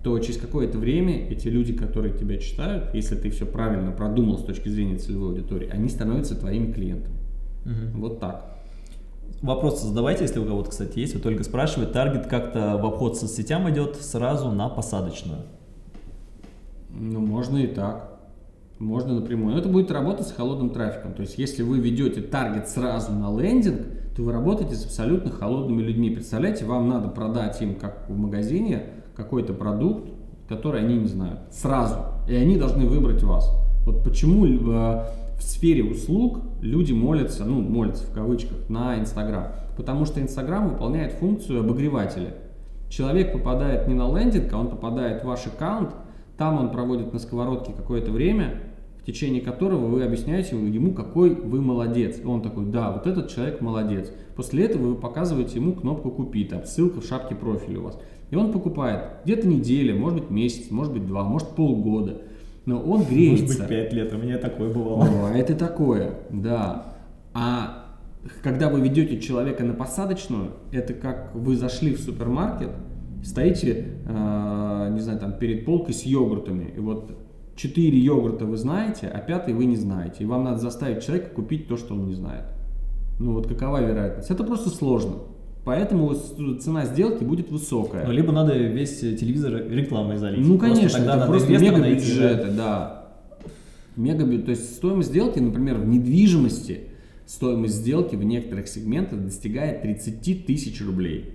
то через какое-то время эти люди, которые тебя читают, если ты все правильно продумал с точки зрения целевой аудитории, они становятся твоими клиентами. Вот так. Вопросы задавайте, если у кого-то, кстати, есть. Вот Ольга спрашивает, таргет как-то в обход соцсетям идет сразу на посадочную? Ну, можно и так. Можно напрямую. Но это будет работа с холодным трафиком. То есть, если вы ведете таргет сразу на лендинг, то вы работаете с абсолютно холодными людьми. Представляете, вам надо продать им, как в магазине, какой-то продукт, который они не знают. Сразу. И они должны выбрать вас. Вот почему в сфере услуг люди молятся, ну, молятся в кавычках, на Инстаграм. Потому что Инстаграм выполняет функцию обогревателя. Человек попадает не на лендинг, а он попадает в ваш аккаунт, там он проводит на сковородке какое-то время, в течение которого вы объясняете ему, какой вы молодец. И он такой, да, вот этот человек молодец. После этого вы показываете ему кнопку «Купи», там ссылка в шапке профиля у вас. И он покупает где-то неделя, может быть месяц, может быть 2, может полгода. Но он греется. Может быть 5 лет, у меня такое бывало. Бывает и такое, да. А когда вы ведете человека на посадочную, это как вы зашли в супермаркет, стоите, не знаю, там перед полкой с йогуртами, и вот 4 йогурта вы знаете, а 5 вы не знаете. И вам надо заставить человека купить то, что он не знает. Ну вот какова вероятность? Это просто сложно. Поэтому цена сделки будет высокая. Ну, либо надо весь телевизор рекламой залить. Ну, конечно, это просто мегабюджеты, да. Мегабюджет, то есть стоимость сделки, например, в недвижимости, стоимость сделки в некоторых сегментах достигает 30 тысяч рублей.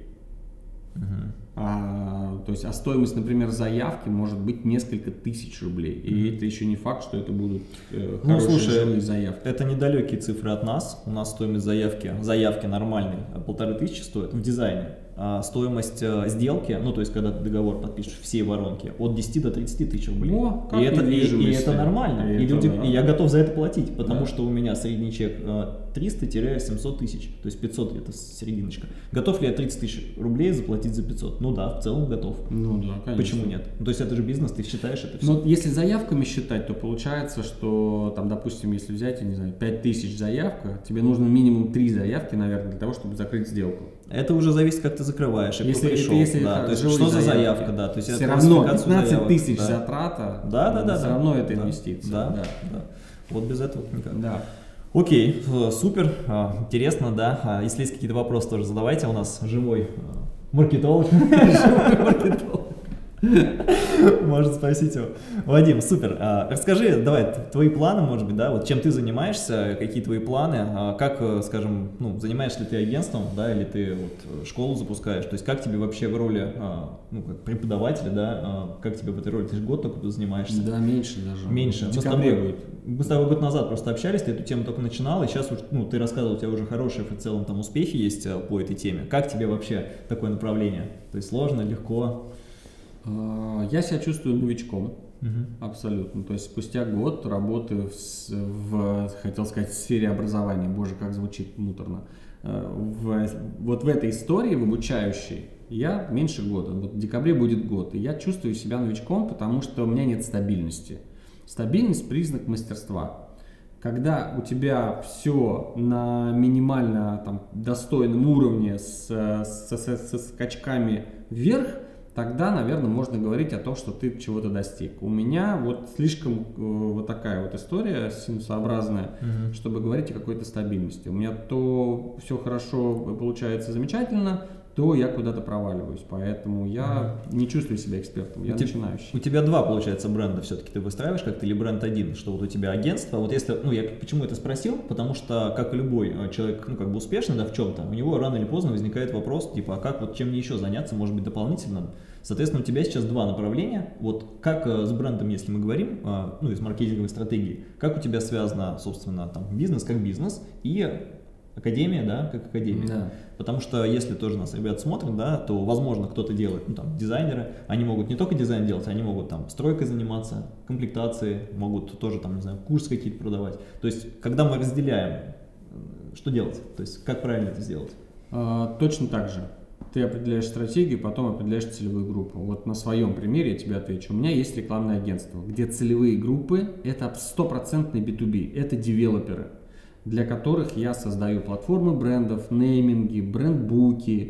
То есть, стоимость, например, заявки может быть несколько тысяч рублей. И это еще не факт, что это будут хорошие живые заявки. Это недалекие цифры от нас. У нас стоимость заявки нормальной 1500 стоит в дизайне. А стоимость сделки, ну то есть когда ты договор подпишешь, все воронки, от 10 до 30 тысяч рублей. Как и это нормально. И я готов за это платить, потому что у меня средний чек 300-700 тысяч, то есть 500 это серединочка. Готов ли я 30 тысяч рублей заплатить за 500? Ну да, в целом готов. Ну да, конечно. Почему нет? То есть это же бизнес, ты считаешь это все. Но если заявками считать, то получается, что там, допустим, если взять, я не знаю, 5000 заявка, тебе нужно минимум 3 заявки, наверное, для того, чтобы закрыть сделку. Это уже зависит, как ты закрываешь, и если, кто пришел. Да, то есть, что за заявка, да. То есть, все равно 15 тысяч затрата, все равно это инвестиция. Да. Вот без этого никак. Да. Окей, супер, интересно, да. Если есть какие-то вопросы, тоже задавайте, у нас живой маркетолог. Может спросить его. Вадим, супер. Расскажи, давай, твои планы, может быть, да, вот чем ты занимаешься, какие твои планы, как, скажем, ну, занимаешься ли ты агентством, да, или ты вот школу запускаешь, то есть как тебе вообще в роли, ну, как преподавателя, да, как тебе в этой роли, ты же год только занимаешься? Да, меньше даже. Меньше. Мы с тобой год назад просто общались, ты эту тему только начинал, и сейчас, ну, ты рассказывал, у тебя уже хорошие в целом там успехи есть по этой теме. Как тебе вообще такое направление? То есть сложно, легко? Я себя чувствую новичком, абсолютно. То есть спустя год работы хотел сказать, в сфере образования, боже, как звучит муторно. Вот в этой истории, в обучающей, я меньше года. Вот в декабре будет год, и я чувствую себя новичком, потому что у меня нет стабильности. Стабильность – признак мастерства. Когда у тебя все на минимально там, достойном уровне со скачками вверх, тогда, наверное, можно говорить о том, что ты чего-то достиг. У меня вот слишком вот такая вот история синусообразная, чтобы говорить о какой-то стабильности. У меня то все хорошо получается замечательно, то я куда-то проваливаюсь. Поэтому я не чувствую себя экспертом, я начинающий. У тебя два, получается, бренда все-таки ты выстраиваешь как-то, или бренд один, что вот у тебя агентство. Вот если, ну, я почему это спросил, потому что, как и любой человек, ну, как бы успешный, да, в чем-то, у него рано или поздно возникает вопрос, типа, а как вот чем мне еще заняться, может быть, дополнительно. Соответственно, у тебя сейчас два направления. Вот как с брендом, если мы говорим, ну, из маркетинговой стратегии, как у тебя связано, собственно, там, бизнес как бизнес и академия, да, как академия. Да. Потому что если тоже нас ребята смотрят, да, то, возможно, кто-то делает, ну, там, дизайнеры, они могут не только дизайн делать, они могут там стройкой заниматься, комплектацией, могут тоже там, не знаю, курсы какие-то продавать. То есть, когда мы разделяем, что делать? То есть, как правильно это сделать? Точно так же. Ты определяешь стратегию, потом определяешь целевую группу. Вот на своем примере я тебе отвечу. У меня есть рекламное агентство, где целевые группы – это 100% B2B, это девелоперы, для которых я создаю платформы брендов, нейминги, брендбуки,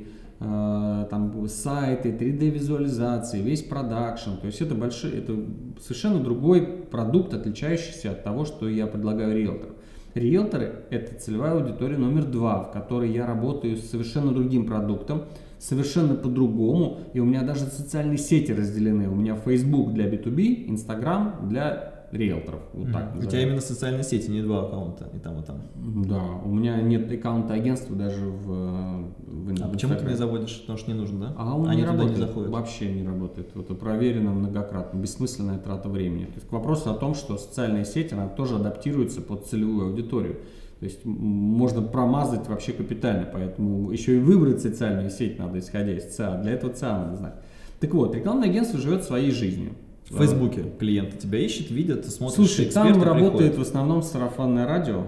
там сайты, 3D-визуализации, весь продакшн. То есть это совершенно другой продукт, отличающийся от того, что я предлагаю риэлторам. Риэлторы – это целевая аудитория номер 2, в которой я работаю с совершенно другим продуктом, совершенно по-другому, и у меня даже социальные сети разделены. У меня Facebook для B2B, Instagram для риэлторов. Вот так у тебя именно социальные сети, не 2 аккаунта, и там, и там. Да, у меня нет аккаунта агентства даже в почему ты не заводишь? Потому что не нужно, да? А он они не работает, туда не заходят. Вообще не работает. Это проверено многократно, бессмысленная трата времени. То есть к вопросу о том, что социальная сеть, она тоже адаптируется под целевую аудиторию. То есть можно промазать вообще капитально, поэтому еще и выбрать социальную сеть надо, исходя из ЦА. Для этого ЦА надо знать. Так вот, рекламное агентство живет своей жизнью. В Фейсбуке клиенты тебя ищут, видят, смотрят. Слушай, там работает в основном сарафанное радио,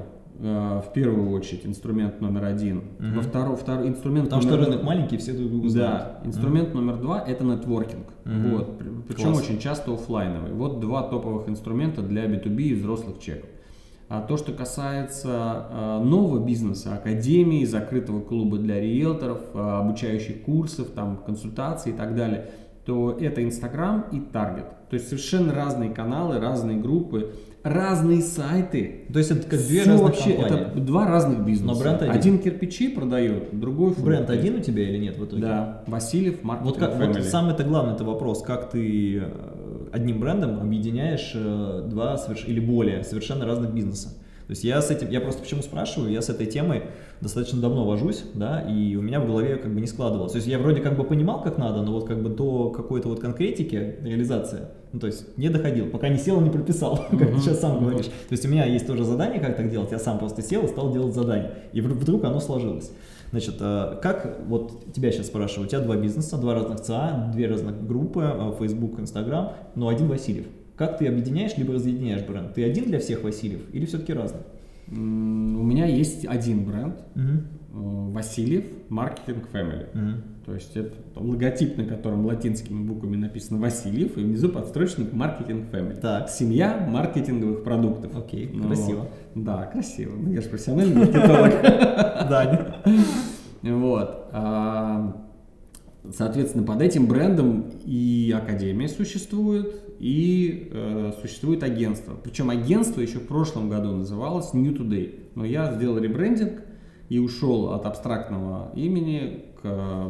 в первую очередь, инструмент номер 1. Во второй инструмент Потому что рынок маленький, все друг друга знают. Да, инструмент номер 2 – это нетворкинг. Вот. Причем очень часто офлайновый. Вот 2 топовых инструмента для B2B и взрослых чеков. А то, что касается нового бизнеса, академии, закрытого клуба для риэлторов, обучающих курсов, там, консультаций и так далее, то это Инстаграм и Таргет. То есть совершенно разные каналы, разные группы, разные сайты. То есть это как две разных вообще, компании. это 2 разных бизнеса. Но бренд один кирпичи продает, другой фрукты. Бренд один у тебя или нет в итоге? Да, Васильев, Маркетинг Вот самый-то главный вопрос, как ты одним брендом объединяешь 2 или более совершенно разных бизнеса. То есть я просто почему спрашиваю, я с этой темой достаточно давно вожусь, да, и у меня в голове как бы не складывалось. То есть я вроде как бы понимал, как надо, но вот как бы до какой-то вот конкретики, реализация, ну то есть не доходил, пока не сел и не прописал, как ты сейчас сам говоришь. То есть у меня есть тоже задание, как так делать, я сам просто сел и стал делать задание, и вдруг оно сложилось. Значит, как, вот тебя сейчас спрашиваю, у тебя 2 бизнеса, 2 разных ЦА, 2 разных группы, Facebook, Instagram, но один Васильев. Как ты объединяешь, либо разъединяешь бренд? Ты один для всех Васильев или все-таки разный? У меня есть один бренд, Васильев Маркетинг Family. То есть это логотип, на котором латинскими буквами написано Васильев, и внизу подстрочник Маркетинг Family. Так. Семья маркетинговых продуктов. Окей, красиво. Да, красиво. Я же профессиональный маркетолог. Да. Вот. Соответственно, под этим брендом и академия существует, и существует агентство. Причем агентство еще в прошлом году называлось New Today. Но я сделал ребрендинг и ушел от абстрактного имени к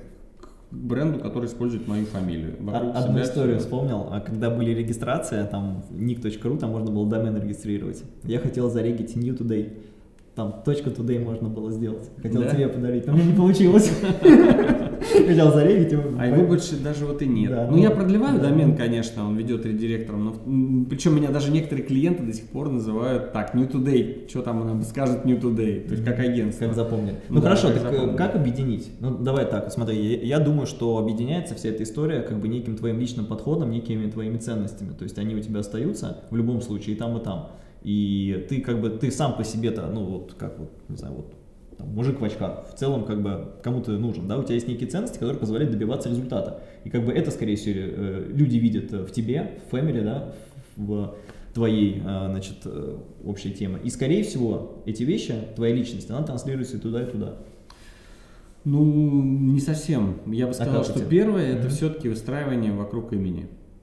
бренду, который использует мою фамилию. Одну историю вспомнил. Когда были регистрации, там nick.ru, там можно было домен регистрировать. Я хотел зарегить New Today. Там .today можно было сделать. Хотел тебе подарить, но мне не получилось. Хотел зарегить его. А его больше даже вот и нет. Да, я продлеваю домен, конечно, он ведет редиректором, но причем меня даже некоторые клиенты до сих пор называют так, New Today, что там нам скажет New Today, то есть как агентство. Как запомнили. Ну хорошо, так как объединить? Ну давай так, смотри, я думаю, что объединяется вся эта история как бы неким твоим личным подходом, некими твоими ценностями, то есть они у тебя остаются в любом случае и там, и там. И ты как бы, ты сам по себе-то, ну вот как вот, не знаю, вот там, мужик в очках, в целом как бы кому-то нужен, да, у тебя есть некие ценности, которые позволяют добиваться результата. И как бы это, скорее всего, люди видят в тебе, в family, да, в твоей, значит, общей теме. И, скорее всего, эти вещи, твоя личность, она транслируется и туда, и туда. Ну, не совсем. Я бы сказал, что первое это все-таки выстраивание вокруг имени.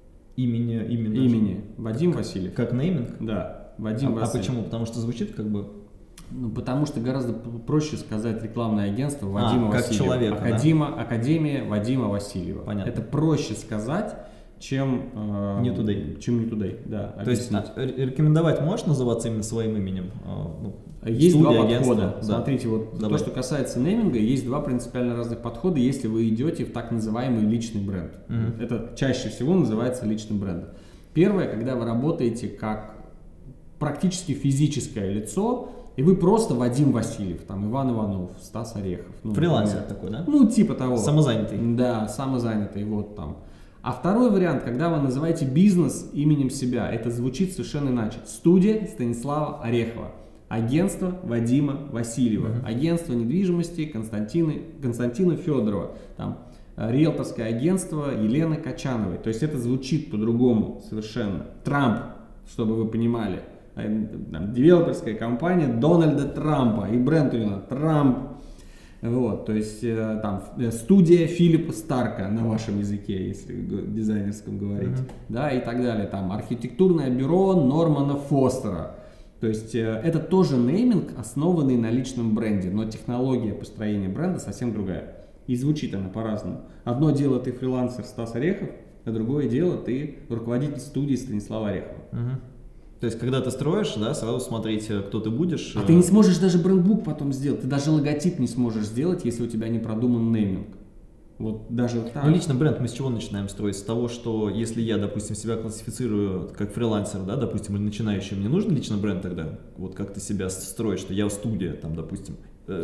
Имени. Вадим Васильев. Как нейминг? Да. Вадим Васильев. А почему? Потому что звучит как бы... Ну, потому что гораздо проще сказать рекламное агентство Вадима как Васильева. Человека, Академия Вадима Васильева. Понятно. Это проще сказать, чем New Today. Да, то есть рекомендовать можешь называться именно своим именем? Есть студия, 2 агентство? подхода. Да. Смотрите, вот то, что касается нейминга, есть 2 принципиально разных подхода, если вы идете в так называемый личный бренд. Это чаще всего называется личным брендом. Первое, когда вы работаете как практически физическое лицо, и вы просто Вадим Васильев, там Иван Иванов, Стас Орехов. Фрилансер такой, да? Ну, типа того. Самозанятый. Да, самозанятый, вот там. А второй вариант, когда вы называете бизнес именем себя, это звучит совершенно иначе. Студия Станислава Орехова, агентство Вадима Васильева, агентство недвижимости Константина Федорова, там, риэлторское агентство Елены Качановой. То есть это звучит по-другому совершенно. Трамп, чтобы вы понимали. Девелоперская компания Дональда Трампа, и бренд у него Трамп. Вот, то есть там студия Филиппа Старка на вашем языке, если дизайнерском говорить, да, и так далее. Там архитектурное бюро Нормана Фостера. То есть это тоже нейминг, основанный на личном бренде, но технология построения бренда совсем другая. И звучит она по-разному. Одно дело ты фрилансер Стас Орехов, а другое дело ты руководитель студии Станислава Орехова. То есть, когда ты строишь, да, сразу смотреть, кто ты будешь. А ты не сможешь даже брендбук потом сделать, ты даже логотип не сможешь сделать, если у тебя не продуман нейминг. Вот даже так. Ну, личный бренд мы с чего начинаем строить? С того, что если я, допустим, себя классифицирую как фрилансер, да, допустим, или начинающий, мне нужен личный бренд тогда? Вот как ты себя строишь, что я студия, там, допустим,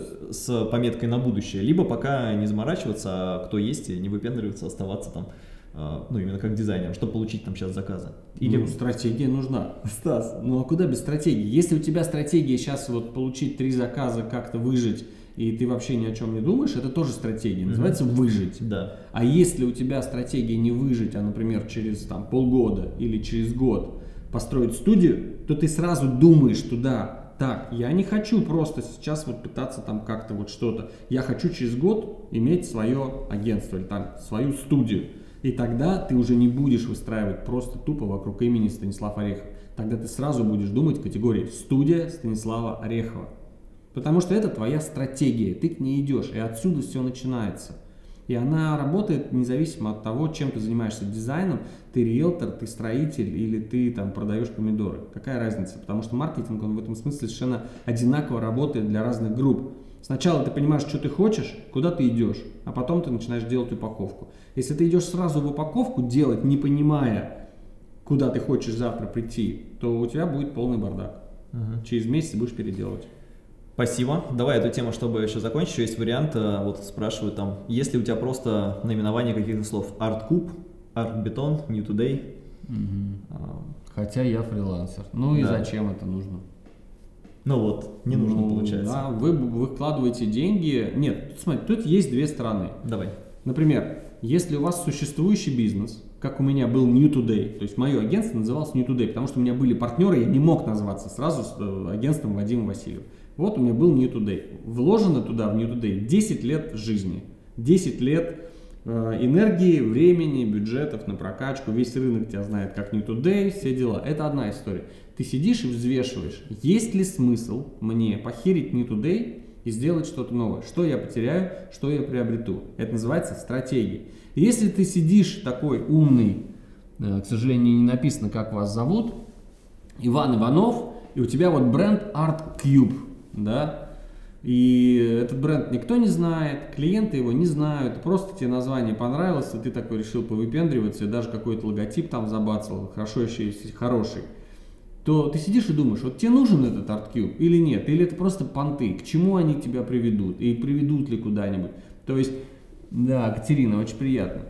с пометкой на будущее. Либо пока не заморачиваться, а кто есть, и не выпендриваться, оставаться там, ну, именно как дизайнером, чтобы получить там сейчас заказы. Или стратегия нужна. Стас, ну а куда без стратегии? Если у тебя стратегия сейчас вот получить 3 заказа, как-то выжить, и ты вообще ни о чем не думаешь, это тоже стратегия, называется выжить. Да. А если у тебя стратегия не выжить, а, например, через там, полгода или через год построить студию, то ты сразу думаешь туда: так, я не хочу просто сейчас вот пытаться там как-то вот что-то, я хочу через год иметь свое агентство или там свою студию. И тогда ты уже не будешь выстраивать просто тупо вокруг имени Станислав Орехов. Тогда ты сразу будешь думать в категории «студия Станислава Орехова». Потому что это твоя стратегия, ты к ней идешь, и отсюда все начинается. И она работает независимо от того, чем ты занимаешься: дизайном, ты риэлтор, ты строитель или ты там продаешь помидоры. Какая разница? Потому что маркетинг, он в этом смысле совершенно одинаково работает для разных групп. Сначала ты понимаешь, что ты хочешь, куда ты идешь, а потом ты начинаешь делать упаковку. Если ты идешь сразу в упаковку делать, не понимая, куда ты хочешь завтра прийти, то у тебя будет полный бардак. Через месяц будешь переделывать. Спасибо. Давай эту тему, чтобы еще закончить, еще есть вариант. Вот спрашивают там, есть ли у тебя просто наименование каких-то слов? Арт-куб, арт-бетон, New Today. Хотя я фрилансер. Ну и зачем это нужно? Ну вот, не нужно, получается. Да, вы выкладываете деньги. Нет, смотри, тут есть 2 стороны. Давай. Например, если у вас существующий бизнес, как у меня был New Today, то есть мое агентство называлось New Today, потому что у меня были партнеры, я не мог назваться сразу с агентством Вадима Васильева. Вот у меня был New Today. Вложено туда, в New Today, 10 лет жизни, 10 лет энергии, времени, бюджетов на прокачку. Весь рынок тебя знает как New Today, все дела. Это одна история. Ты сидишь и взвешиваешь, есть ли смысл мне похерить New Today и сделать что-то новое. Что я потеряю, что я приобрету. Это называется стратегией. И если ты сидишь такой умный, к сожалению, не написано, как вас зовут, Иван Иванов, и у тебя вот бренд Art Cube, да, и этот бренд никто не знает, клиенты его не знают, просто тебе название понравилось, и ты такой решил повыпендриваться, и даже какой-то логотип там забацал, хорошо еще если хороший, то ты сидишь и думаешь, вот тебе нужен этот ArtCube или нет, или это просто понты, к чему они тебя приведут, и приведут ли куда-нибудь. То есть, да, Катерина, очень приятно.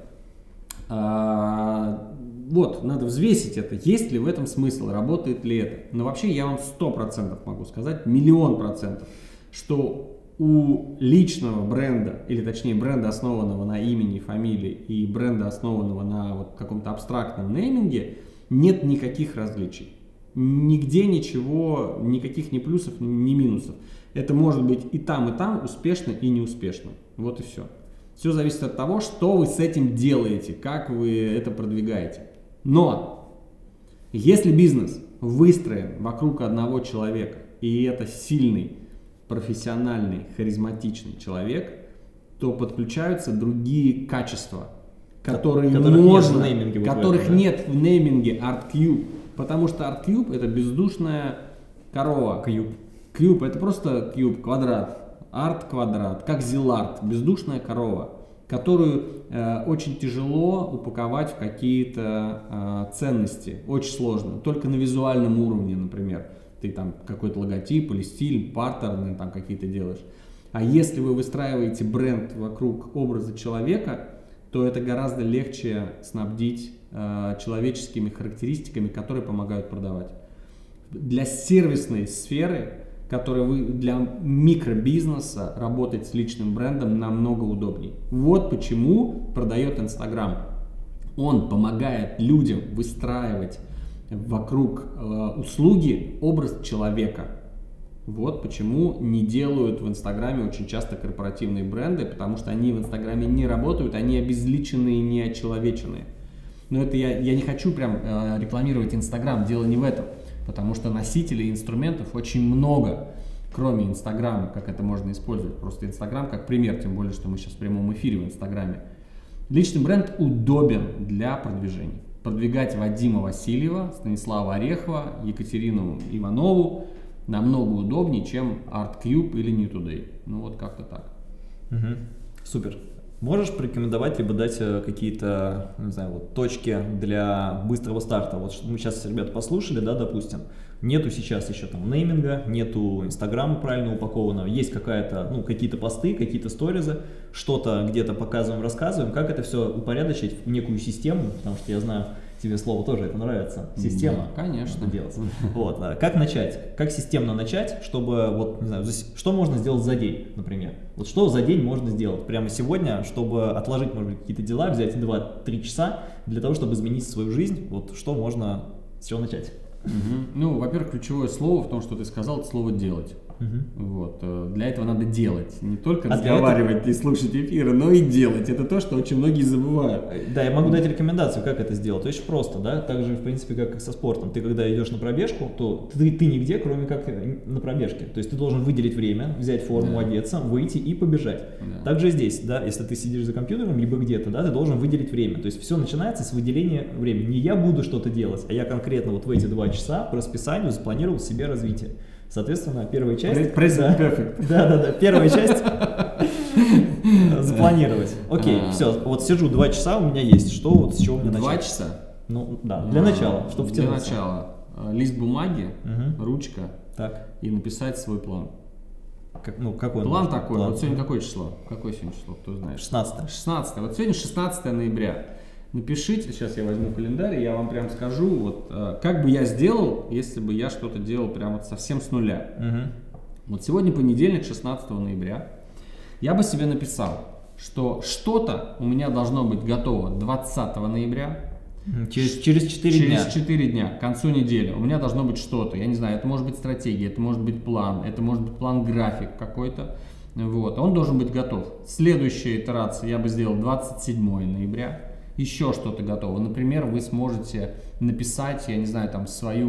Вот, надо взвесить это, есть ли в этом смысл, работает ли это. Но вообще я вам 100% могу сказать, 1000000%, что у личного бренда, или точнее бренда, основанного на имени, фамилии, и бренда, основанного на вот каком-то абстрактном нейминге, нет никаких различий. Нигде ничего, никаких ни плюсов, ни минусов. Это может быть и там успешно, и неуспешно. Вот и все. Все зависит от того, что вы с этим делаете, как вы это продвигаете. Но если бизнес выстроен вокруг одного человека, и это сильный, профессиональный, харизматичный человек, то подключаются другие качества, которых нет в нейминге ArtCube. Потому что ArtCube — это бездушная корова. Cube — это просто куб, квадрат. Арт — квадрат, как Зилард, бездушная корова, которую очень тяжело упаковать в какие-то ценности. Очень сложно. Только на визуальном уровне, например. Ты там какой-то логотип или стиль, паттерны там какие-то делаешь. А если вы выстраиваете бренд вокруг образа человека, то это гораздо легче снабдить человеческими характеристиками, которые помогают продавать. Для сервисной сферы, для микробизнеса, работать с личным брендом намного удобнее. Вот почему продает Инстаграм. Он помогает людям выстраивать вокруг услуги образ человека. Вот почему не делают в Инстаграме очень часто корпоративные бренды, потому что они в Инстаграме не работают, они обезличенные, не очеловеченные. Но это я не хочу прям рекламировать Инстаграм, дело не в этом, потому что носителей инструментов очень много, кроме Инстаграма, как это можно использовать. Просто Инстаграм как пример, тем более, что мы сейчас в прямом эфире в Инстаграме. Личный бренд удобен для продвижения. Продвигать Вадима Васильева, Станислава Орехова, Екатерину Иванову намного удобнее, чем ArtCube или New Today. Ну вот как-то так. Угу. Супер. Можешь порекомендовать, либо дать какие-то, не знаю, вот, точки для быстрого старта? Вот мы сейчас ребята послушали, да, допустим, нету сейчас еще там нейминга, нету Инстаграма правильно упакованного, есть какая-то, ну, какие-то посты, какие-то сторизы, что-то где-то показываем, рассказываем, как это все упорядочить в некую систему, потому что я знаю, тебе слово тоже это нравится, система. Да, конечно. Делать. Вот, как начать? Как системно начать, чтобы, вот, не знаю, что можно сделать за день, например? Вот что за день можно сделать прямо сегодня, чтобы отложить, может быть, какие-то дела, взять 2-3 часа для того, чтобы изменить свою жизнь? Вот что можно, с чего начать? Ну, во-первых, ключевое слово в том, что ты сказал, это слово «делать». Вот. Для этого надо делать. Не только разговаривать и слушать эфиры, но и делать. Это то, что очень многие забывают. Да, я могу дать рекомендацию, как это сделать. Очень просто, да, так же, в принципе, как и со спортом. Ты, когда идешь на пробежку, то ты нигде, кроме как на пробежке. То есть ты должен выделить время, взять форму, одеться, выйти и побежать. Также здесь, да, если ты сидишь за компьютером, либо где-то, да, ты должен выделить время. То есть все начинается с выделения времени. Не я буду что-то делать, а я конкретно вот в эти 2 часа по расписанию запланировал себе развитие. Соответственно, первая часть... Present perfect. Да, первая часть запланировать. Окей, все, вот сижу 2 часа, у меня есть. Что вот, с чего мне начать? 2 часа? Ну, да, для начала, чтобы втянуться. Для начала. Лист бумаги, ручка и написать свой план. Какой план такой, вот сегодня какое число? Какое сегодня число, кто знает? 16. 16. Вот сегодня 16 ноября. Напишите, сейчас я возьму календарь, и я вам прям скажу, вот, как бы я сделал, если бы я что-то делал прям вот совсем с нуля. Вот сегодня понедельник, 16 ноября. Я бы себе написал, что что-то у меня должно быть готово 20 ноября. Через 4 дня. Через 4 дня, к концу недели. У меня должно быть что-то. Я не знаю, это может быть стратегия, это может быть план, это может быть план-график какой-то. Вот, он должен быть готов. Следующая итерация я бы сделал 27 ноября. Еще что-то готово. Например, вы сможете написать, я не знаю, там свой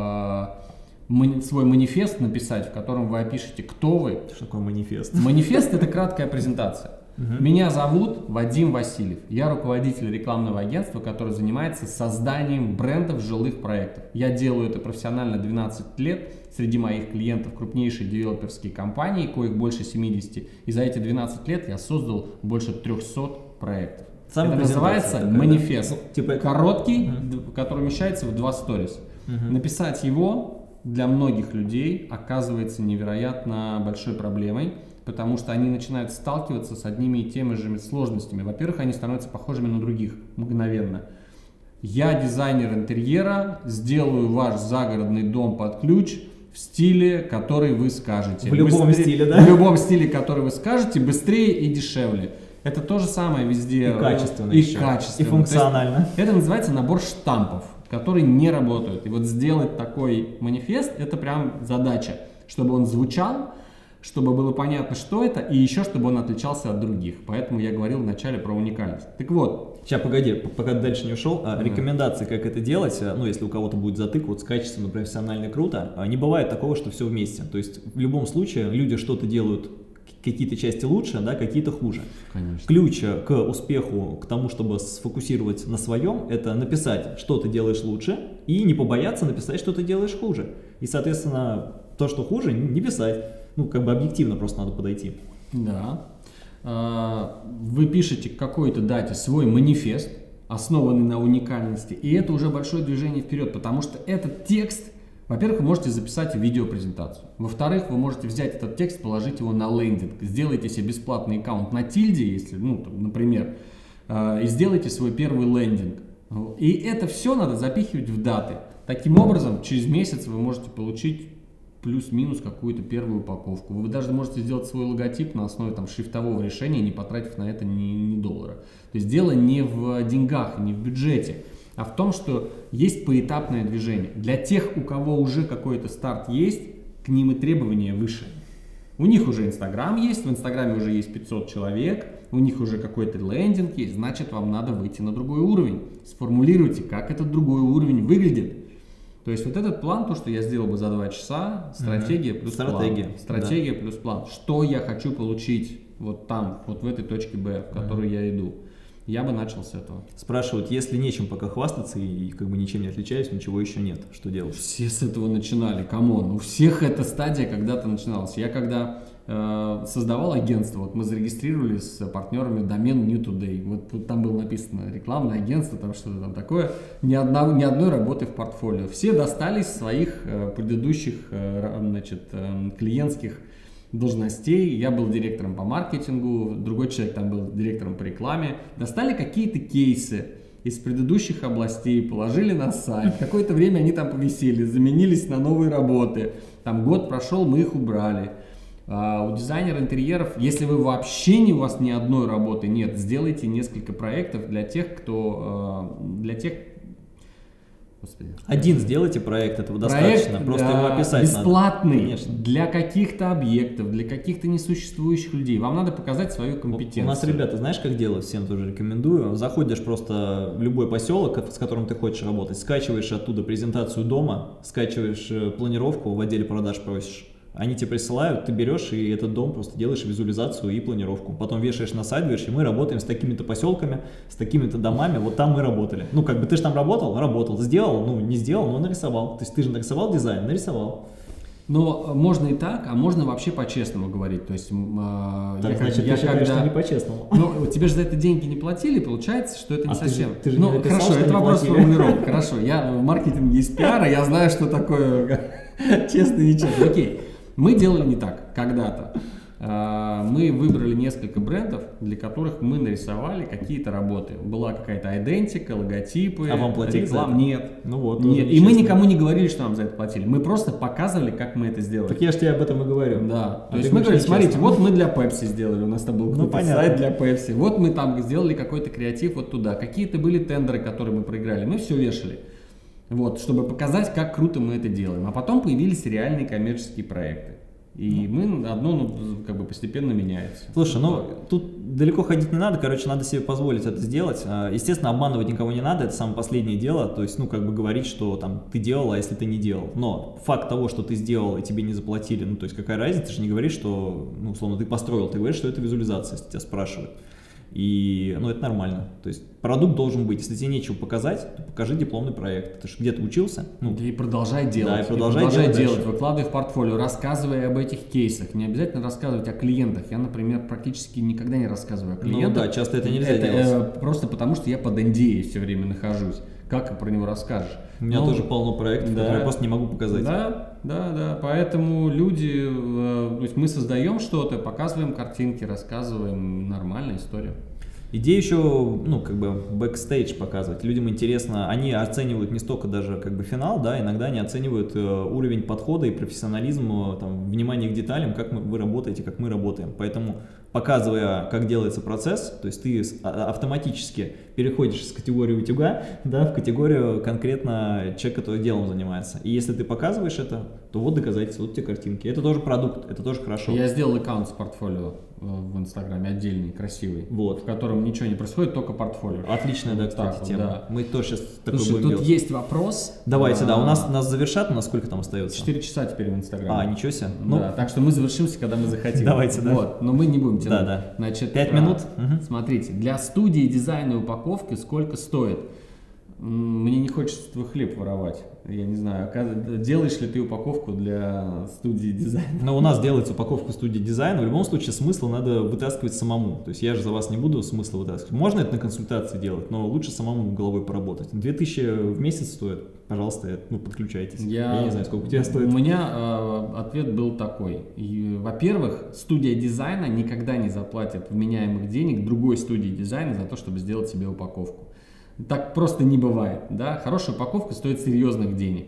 манифест написать, в котором вы опишете, кто вы. Что такое манифест? Манифест – это краткая презентация. Меня зовут Вадим Васильев. Я руководитель рекламного агентства, которое занимается созданием брендов жилых проектов. Я делаю это профессионально 12 лет. Среди моих клиентов крупнейшие девелоперские компании, коих больше 70. И за эти 12 лет я создал больше 300 проектов. Это называется манифест. Типа короткий, который умещается в 2 сторис. Написать его для многих людей оказывается невероятно большой проблемой, потому что они начинают сталкиваться с одними и теми же сложностями. Во-первых, они становятся похожими на других мгновенно. Я дизайнер интерьера, сделаю ваш загородный дом под ключ в стиле, который вы скажете. В любом стиле, да? В любом стиле, который вы скажете, быстрее и дешевле. Это то же самое везде. И качественно. И качественно. И функционально. Это называется набор штампов, которые не работают. И вот сделать такой манифест, это прям задача, чтобы он звучал, чтобы было понятно, что это, и еще, чтобы он отличался от других. Поэтому я говорил вначале про уникальность. Так вот. Сейчас, погоди, пока дальше не ушел. Рекомендации, как это делать, ну, если у кого-то будет затык, вот с качеством профессионально круто, не бывает такого, что все вместе. То есть, в любом случае, люди что-то делают, какие-то части лучше, да, какие-то хуже. Конечно. Ключ к успеху, к тому, чтобы сфокусировать на своем, это написать, что ты делаешь лучше, и не побояться написать, что ты делаешь хуже. И, соответственно, то, что хуже, не писать. Ну, как бы объективно просто надо подойти. Да. Вы пишете к какой-то дате свой манифест, основанный на уникальности, и это уже большое движение вперед, потому что этот текст, во-первых, вы можете записать видеопрезентацию. Во-вторых, вы можете взять этот текст, положить его на лендинг. Сделайте себе бесплатный аккаунт на Тильде, если, ну, там, например, и сделайте свой первый лендинг. И это все надо запихивать в даты. Таким образом, через месяц вы можете получить плюс-минус какую-то первую упаковку. Вы даже можете сделать свой логотип на основе там шрифтового решения, не потратив на это ни доллара. То есть дело не в деньгах, не в бюджете, а в том, что есть поэтапное движение. Для тех, у кого уже какой-то старт есть, к ним и требования выше. У них уже Инстаграм есть, в Инстаграме уже есть 500 человек, у них уже какой-то лендинг есть, значит, вам надо выйти на другой уровень. Сформулируйте, как этот другой уровень выглядит. То есть вот этот план, то, что я сделал бы за 2 часа, стратегия плюс план. Стратегия плюс план. Что я хочу получить вот там, вот в этой точке Б, в которую я иду. Я бы начал с этого. Спрашивают, если нечем пока хвастаться и как бы ничем не отличаюсь, ничего еще нет, что делать? Все с этого начинали, камон. У всех эта стадия когда-то начиналась. Я когда создавал агентство, вот мы зарегистрировали с партнерами домен New Today. Вот там было написано рекламное агентство, там что-то там такое. Ни одной работы в портфолио. Все достались своих предыдущих клиентских должностей. Я был директором по маркетингу, другой человек там был директором по рекламе. Достали какие-то кейсы из предыдущих областей, положили на сайт. Какое-то время они там повисели, заменились на новые работы. Там год прошел, мы их убрали. У дизайнера интерьеров, если вы вообще у вас ни одной работы нет, сделайте несколько проектов для тех, Господи. Один сделайте проект, этого достаточно, просто его описать бесплатный, надо. Конечно. Для каких-то объектов, для каких-то несуществующих людей. Вам надо показать свою компетенцию. У нас ребята, знаешь, как делают, всем тоже рекомендую. Заходишь просто в любой поселок, с которым ты хочешь работать, скачиваешь оттуда презентацию дома, скачиваешь планировку, в отделе продаж просишь. Они тебе присылают, ты берешь и этот дом просто делаешь визуализацию и планировку. Потом вешаешь на сайт, говоришь, и мы работаем с такими-то поселками, с такими-то домами, вот там мы работали. Ну, как бы ты же там работал, сделал, ну, не сделал, но нарисовал. То есть ты же нарисовал дизайн, нарисовал. Но можно и так, а можно вообще по-честному говорить. То есть, значит, ты считаешь, что не по-честному. Ну, тебе же за это деньги не платили, получается, что это не совсем. Ты же не написал, хорошо, что это не вопрос платили. формулировки. Хорошо, я в маркетинге из пиара, я знаю, что такое честный и нечестный. Окей. Мы делали не так когда-то. Мы выбрали несколько брендов, для которых мы нарисовали какие-то работы. Была какая-то идентика, логотипы, а вам платили реклам. За это? Нет. Ну вот. Нет. И мы никому не говорили, что нам за это платили. Мы просто показывали, как мы это сделали. Так я же тебе об этом и говорю. Да. То есть мы говорили, смотрите, вот мы для Pepsi сделали, у нас там был какой-то сайт для Pepsi. Вот мы там сделали какой-то креатив вот туда. Какие-то были тендеры, которые мы проиграли. Мы все вешали. Вот, чтобы показать, как круто мы это делаем. А потом появились реальные коммерческие проекты. И одно как бы постепенно меняется. Слушай, ну тут далеко ходить не надо, короче, надо себе позволить это сделать. Естественно, обманывать никого не надо, это самое последнее дело. То есть, ну, как бы говорить, что там ты делал, а если ты не делал. Но факт того, что ты сделал и тебе не заплатили, ну, то есть какая разница, ты же не говоришь, что, ну, условно, ты построил, ты говоришь, что это визуализация, если тебя спрашивают. И, ну, это нормально. То есть продукт должен быть. Если тебе нечего показать, то покажи дипломный проект. Ты же где-то учился. Ну, и продолжай делать. Да, и продолжай делать. Выкладывай в портфолио, рассказывай об этих кейсах. Не обязательно рассказывать о клиентах. Я, например, практически никогда не рассказываю о клиентах. Ну да, часто это нельзя делать. Просто потому, что я под NDA все время нахожусь. Как про него расскажешь? У меня тоже полно проектов, которые я просто не могу показать. Да. Поэтому люди, то есть мы создаем что-то, показываем картинки, рассказываем. Нормальная история. Идея еще, ну, как бы, бэкстейдж показывать. Людям интересно, они оценивают не столько даже, как бы, финал, да, иногда они оценивают уровень подхода и профессионализм, там, внимание к деталям, как вы работаете, как мы работаем. Поэтому, показывая, как делается процесс, то есть ты автоматически переходишь с категории утюга, да, в категорию конкретно человека, который делом занимается. И если ты показываешь это, то вот доказательства, вот те картинки. Это тоже продукт, это тоже хорошо. Я сделал аккаунт с портфолио в Инстаграме, отдельный, красивый, вот, в котором ничего не происходит, только портфолио. Отличная, да, кстати, вот, тема. Да. Мы тоже сейчас такой будем делать. Тут есть вопрос. Давайте, да, у нас завершат, у нас сколько там остается? 4 часа теперь в Инстаграме. Ничего себе. Да, так что мы завершимся, когда мы захотим. Давайте, да. Вот, но мы не будем тянуть. Да. Значит, 5 минут. Смотрите, для студии дизайна и упаковки сколько стоит? Мне не хочется твой хлеб воровать. Я не знаю, делаешь ли ты упаковку для студии дизайна? Но у нас делается упаковка студии дизайна. В любом случае смысл надо вытаскивать самому. То есть я же за вас не буду смысла вытаскивать. Можно это на консультации делать, но лучше самому головой поработать. 2000 в месяц стоит. Пожалуйста, подключайтесь. Я не знаю, сколько у тебя стоит. У меня ответ был такой. Во-первых, студия дизайна никогда не заплатит вменяемых денег другой студии дизайна за то, чтобы сделать себе упаковку. Так просто не бывает, да? Хорошая упаковка стоит серьезных денег.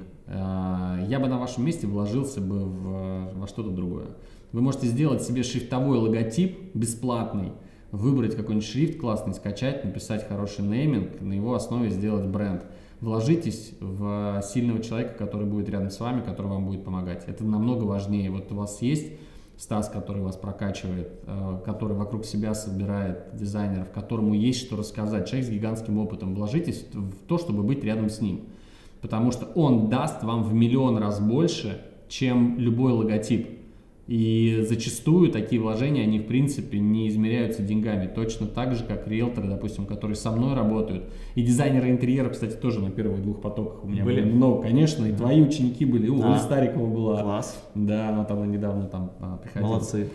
Я бы на вашем месте вложился бы во что-то другое. Вы можете сделать себе шрифтовой логотип бесплатный, выбрать какой-нибудь шрифт классный, скачать, написать хороший нейминг, на его основе сделать бренд. Вложитесь в сильного человека, который будет рядом с вами, который вам будет помогать. Это намного важнее. Вот у вас есть Стас, который вас прокачивает, который вокруг себя собирает дизайнеров, которому есть что рассказать, человек с гигантским опытом. Вложитесь в то, чтобы быть рядом с ним. Потому что он даст вам в миллион раз больше, чем любой логотип. И зачастую такие вложения, они в принципе не измеряются деньгами. Точно так же, как риэлторы, допустим, которые со мной работают. И дизайнеры интерьера, кстати, тоже на первых 2 потоках у меня были много, конечно. И твои ученики были. У Оли Старикова была. Класс. Да, она там недавно там приходила. Молодцы.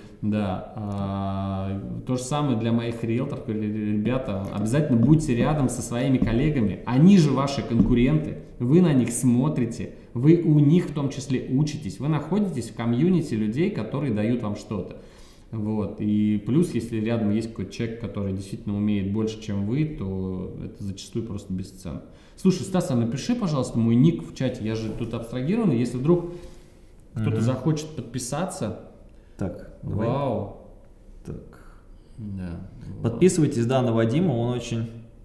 Да. То же самое для моих риэлторов. Ребята, обязательно будьте рядом со своими коллегами. Они же ваши конкуренты. Вы на них смотрите. Вы у них в том числе учитесь, вы находитесь в комьюнити людей, которые дают вам что-то. Вот. И плюс, если рядом есть какой-то человек, который действительно умеет больше, чем вы, то это зачастую просто бесценно. Слушай, Стас, а напиши, пожалуйста, мой ник в чате, я же тут абстрагированный, если вдруг кто-то захочет подписаться. Так, давай. Вау. Так. Да. Подписывайтесь, да, на Вадима, он очень...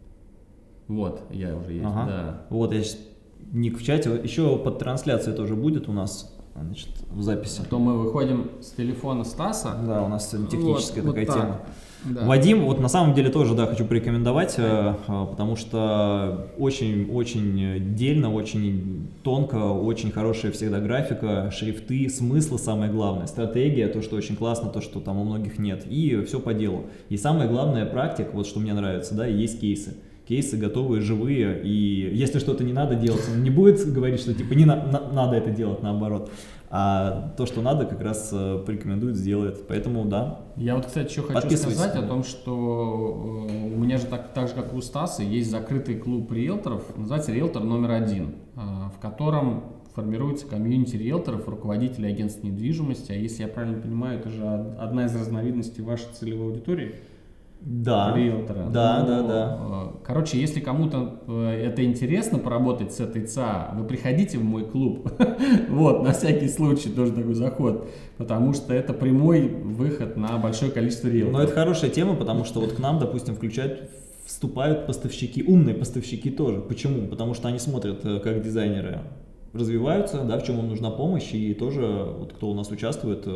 Вот, я уже есть, Ага. да. Вот, я сейчас ник в чате, еще под трансляцией тоже будет у нас, значит, в записи. А то мы выходим с телефона Стаса. Да, у нас сегодня техническая вот такая так. тема. Да. Вадим, вот на самом деле тоже, да, хочу порекомендовать, потому что очень дельно, очень тонко, очень хорошая всегда графика, шрифты, смысл самое главное, стратегия, то, что очень классно, то, что там у многих нет, и все по делу. И самое главное, практик, вот что мне нравится, да, и есть кейсы. Кейсы готовые, живые, и если что-то не надо делать, он не будет говорить, что типа не надо это делать, наоборот. А то, что надо, как раз порекомендует, сделает. Поэтому да. Я вот, кстати, еще хочу сказать о том, что у меня же так же, как и у Стаса, есть закрытый клуб риэлторов, называется «Риэлтор номер 1», в котором формируется комьюнити риэлторов, руководителей агентств недвижимости. А если я правильно понимаю, это же одна из разновидностей вашей целевой аудитории. Да, риэлтора. Да. Короче, если кому-то это интересно поработать с этой ЦА, вы приходите в мой клуб. Вот, на всякий случай тоже такой заход. Потому что это прямой выход на большое количество риэлторов. Но это хорошая тема, потому что вот к нам, допустим, вступают поставщики, умные поставщики тоже. Почему? Потому что они смотрят, как дизайнеры развиваются, да, в чем им нужна помощь, и тоже, вот кто у нас участвует,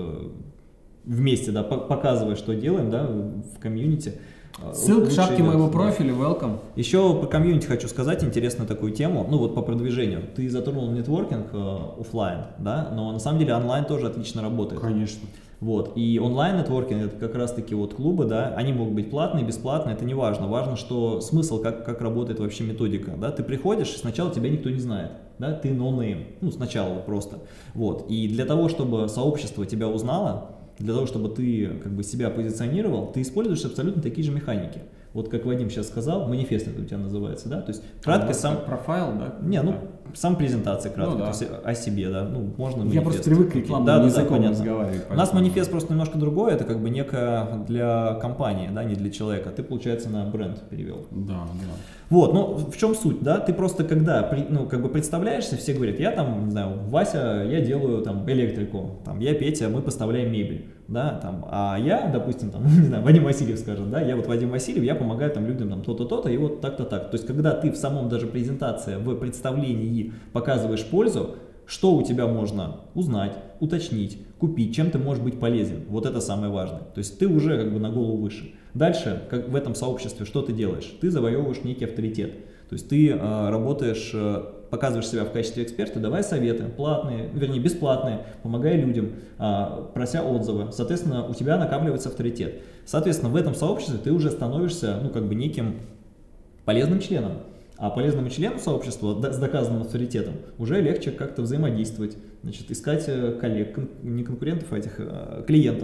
вместе, да, показывая, что делаем, да, в комьюнити. Ссылка в шапке моего профиля, welcome. Еще по комьюнити хочу сказать интересную такую тему, ну вот по продвижению. Ты затронул нетворкинг офлайн, да, но на самом деле онлайн тоже отлично работает. Конечно. Вот, и онлайн-нетворкинг, это как раз-таки вот клубы, да, они могут быть платные, бесплатные, это не важно. Важно, что смысл, как работает вообще методика, да, ты приходишь, сначала тебя никто не знает, да, ты no-name, ну, сначала просто, вот, и для того, чтобы сообщество тебя узнало, для того, чтобы ты как бы себя позиционировал, ты используешь абсолютно такие же механики. Вот как Вадим сейчас сказал, манифест это у тебя называется, да, то есть краткость сам... Профайл, да? Не, ну, сам презентация краткая, ну, да. то есть о себе, да, ну, можно Я манифест. просто привык к рекламному языком разговаривать. У нас манифест просто немножко другой, это как бы некое для компании, да, не для человека, ты, получается, на бренд перевел. Да. Вот, ну, в чем суть, да, ты просто когда, ну, как бы представляешься, все говорят, я там, не знаю, Вася, я делаю там электрику, там, я Петя, мы поставляем мебель, да, там, а я, допустим, там, не знаю, Вадим Васильев скажет, да, я вот Вадим Васильев, я помогаю там людям там то-то, то-то и вот так-то так. То есть, когда ты в самом даже презентации, в представлении показываешь пользу, что у тебя можно узнать, уточнить, купить, чем ты можешь быть полезен, вот это самое важное. То есть, ты уже как бы на голову выше. Дальше, как в этом сообществе, что ты делаешь? Ты завоевываешь некий авторитет. То есть, ты работаешь, показываешь себя в качестве эксперта, давай советы, платные, вернее, бесплатные, помогай людям, прося отзывы. Соответственно, у тебя накапливается авторитет. Соответственно, в этом сообществе ты уже становишься, ну, как бы неким полезным членом. А полезному члену сообщества с доказанным авторитетом уже легче как-то взаимодействовать, значит, искать коллег, не конкурентов, а этих клиентов.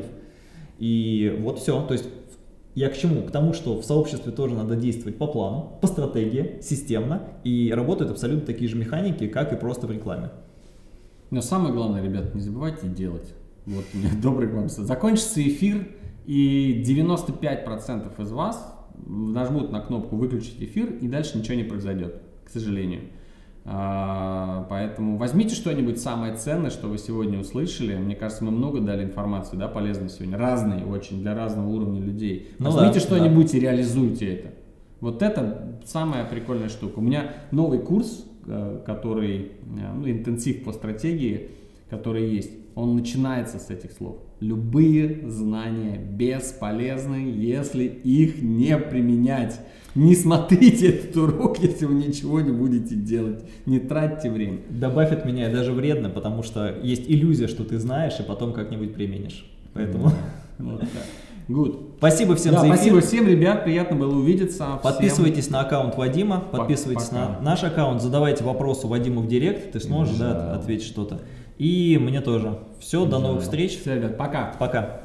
И вот все. То есть я к чему? К тому, что в сообществе тоже надо действовать по плану, по стратегии, системно, и работают абсолютно такие же механики, как и просто в рекламе. Но самое главное, ребят, не забывайте делать. Вот у меня добрый к вам совет. Закончится эфир, и 95% из вас нажмут на кнопку «Выключить эфир», и дальше ничего не произойдет, к сожалению. Поэтому возьмите что-нибудь самое ценное, что вы сегодня услышали. Мне кажется, мы много дали информации, да, полезной сегодня, разные очень, для разного уровня людей. Возьмите что-нибудь и реализуйте это. Вот это самая прикольная штука. У меня новый курс, который, интенсив по стратегии, который есть, он начинается с этих слов. Любые знания бесполезны, если их не применять. Не смотрите этот урок, если вы ничего не будете делать. Не тратьте время. Добавь от меня, даже вредно, потому что есть иллюзия, что ты знаешь, и потом как-нибудь применишь. Поэтому... Вот так. Good. Спасибо всем за эфир. Спасибо всем, ребят, приятно было увидеться. Подписывайтесь на аккаунт Вадима, подписывайтесь на наш аккаунт, задавайте вопросы Вадиму в директ, ты сможешь ответить что-то. И мне тоже. Все, до новых встреч. Все, ребят, пока. Пока.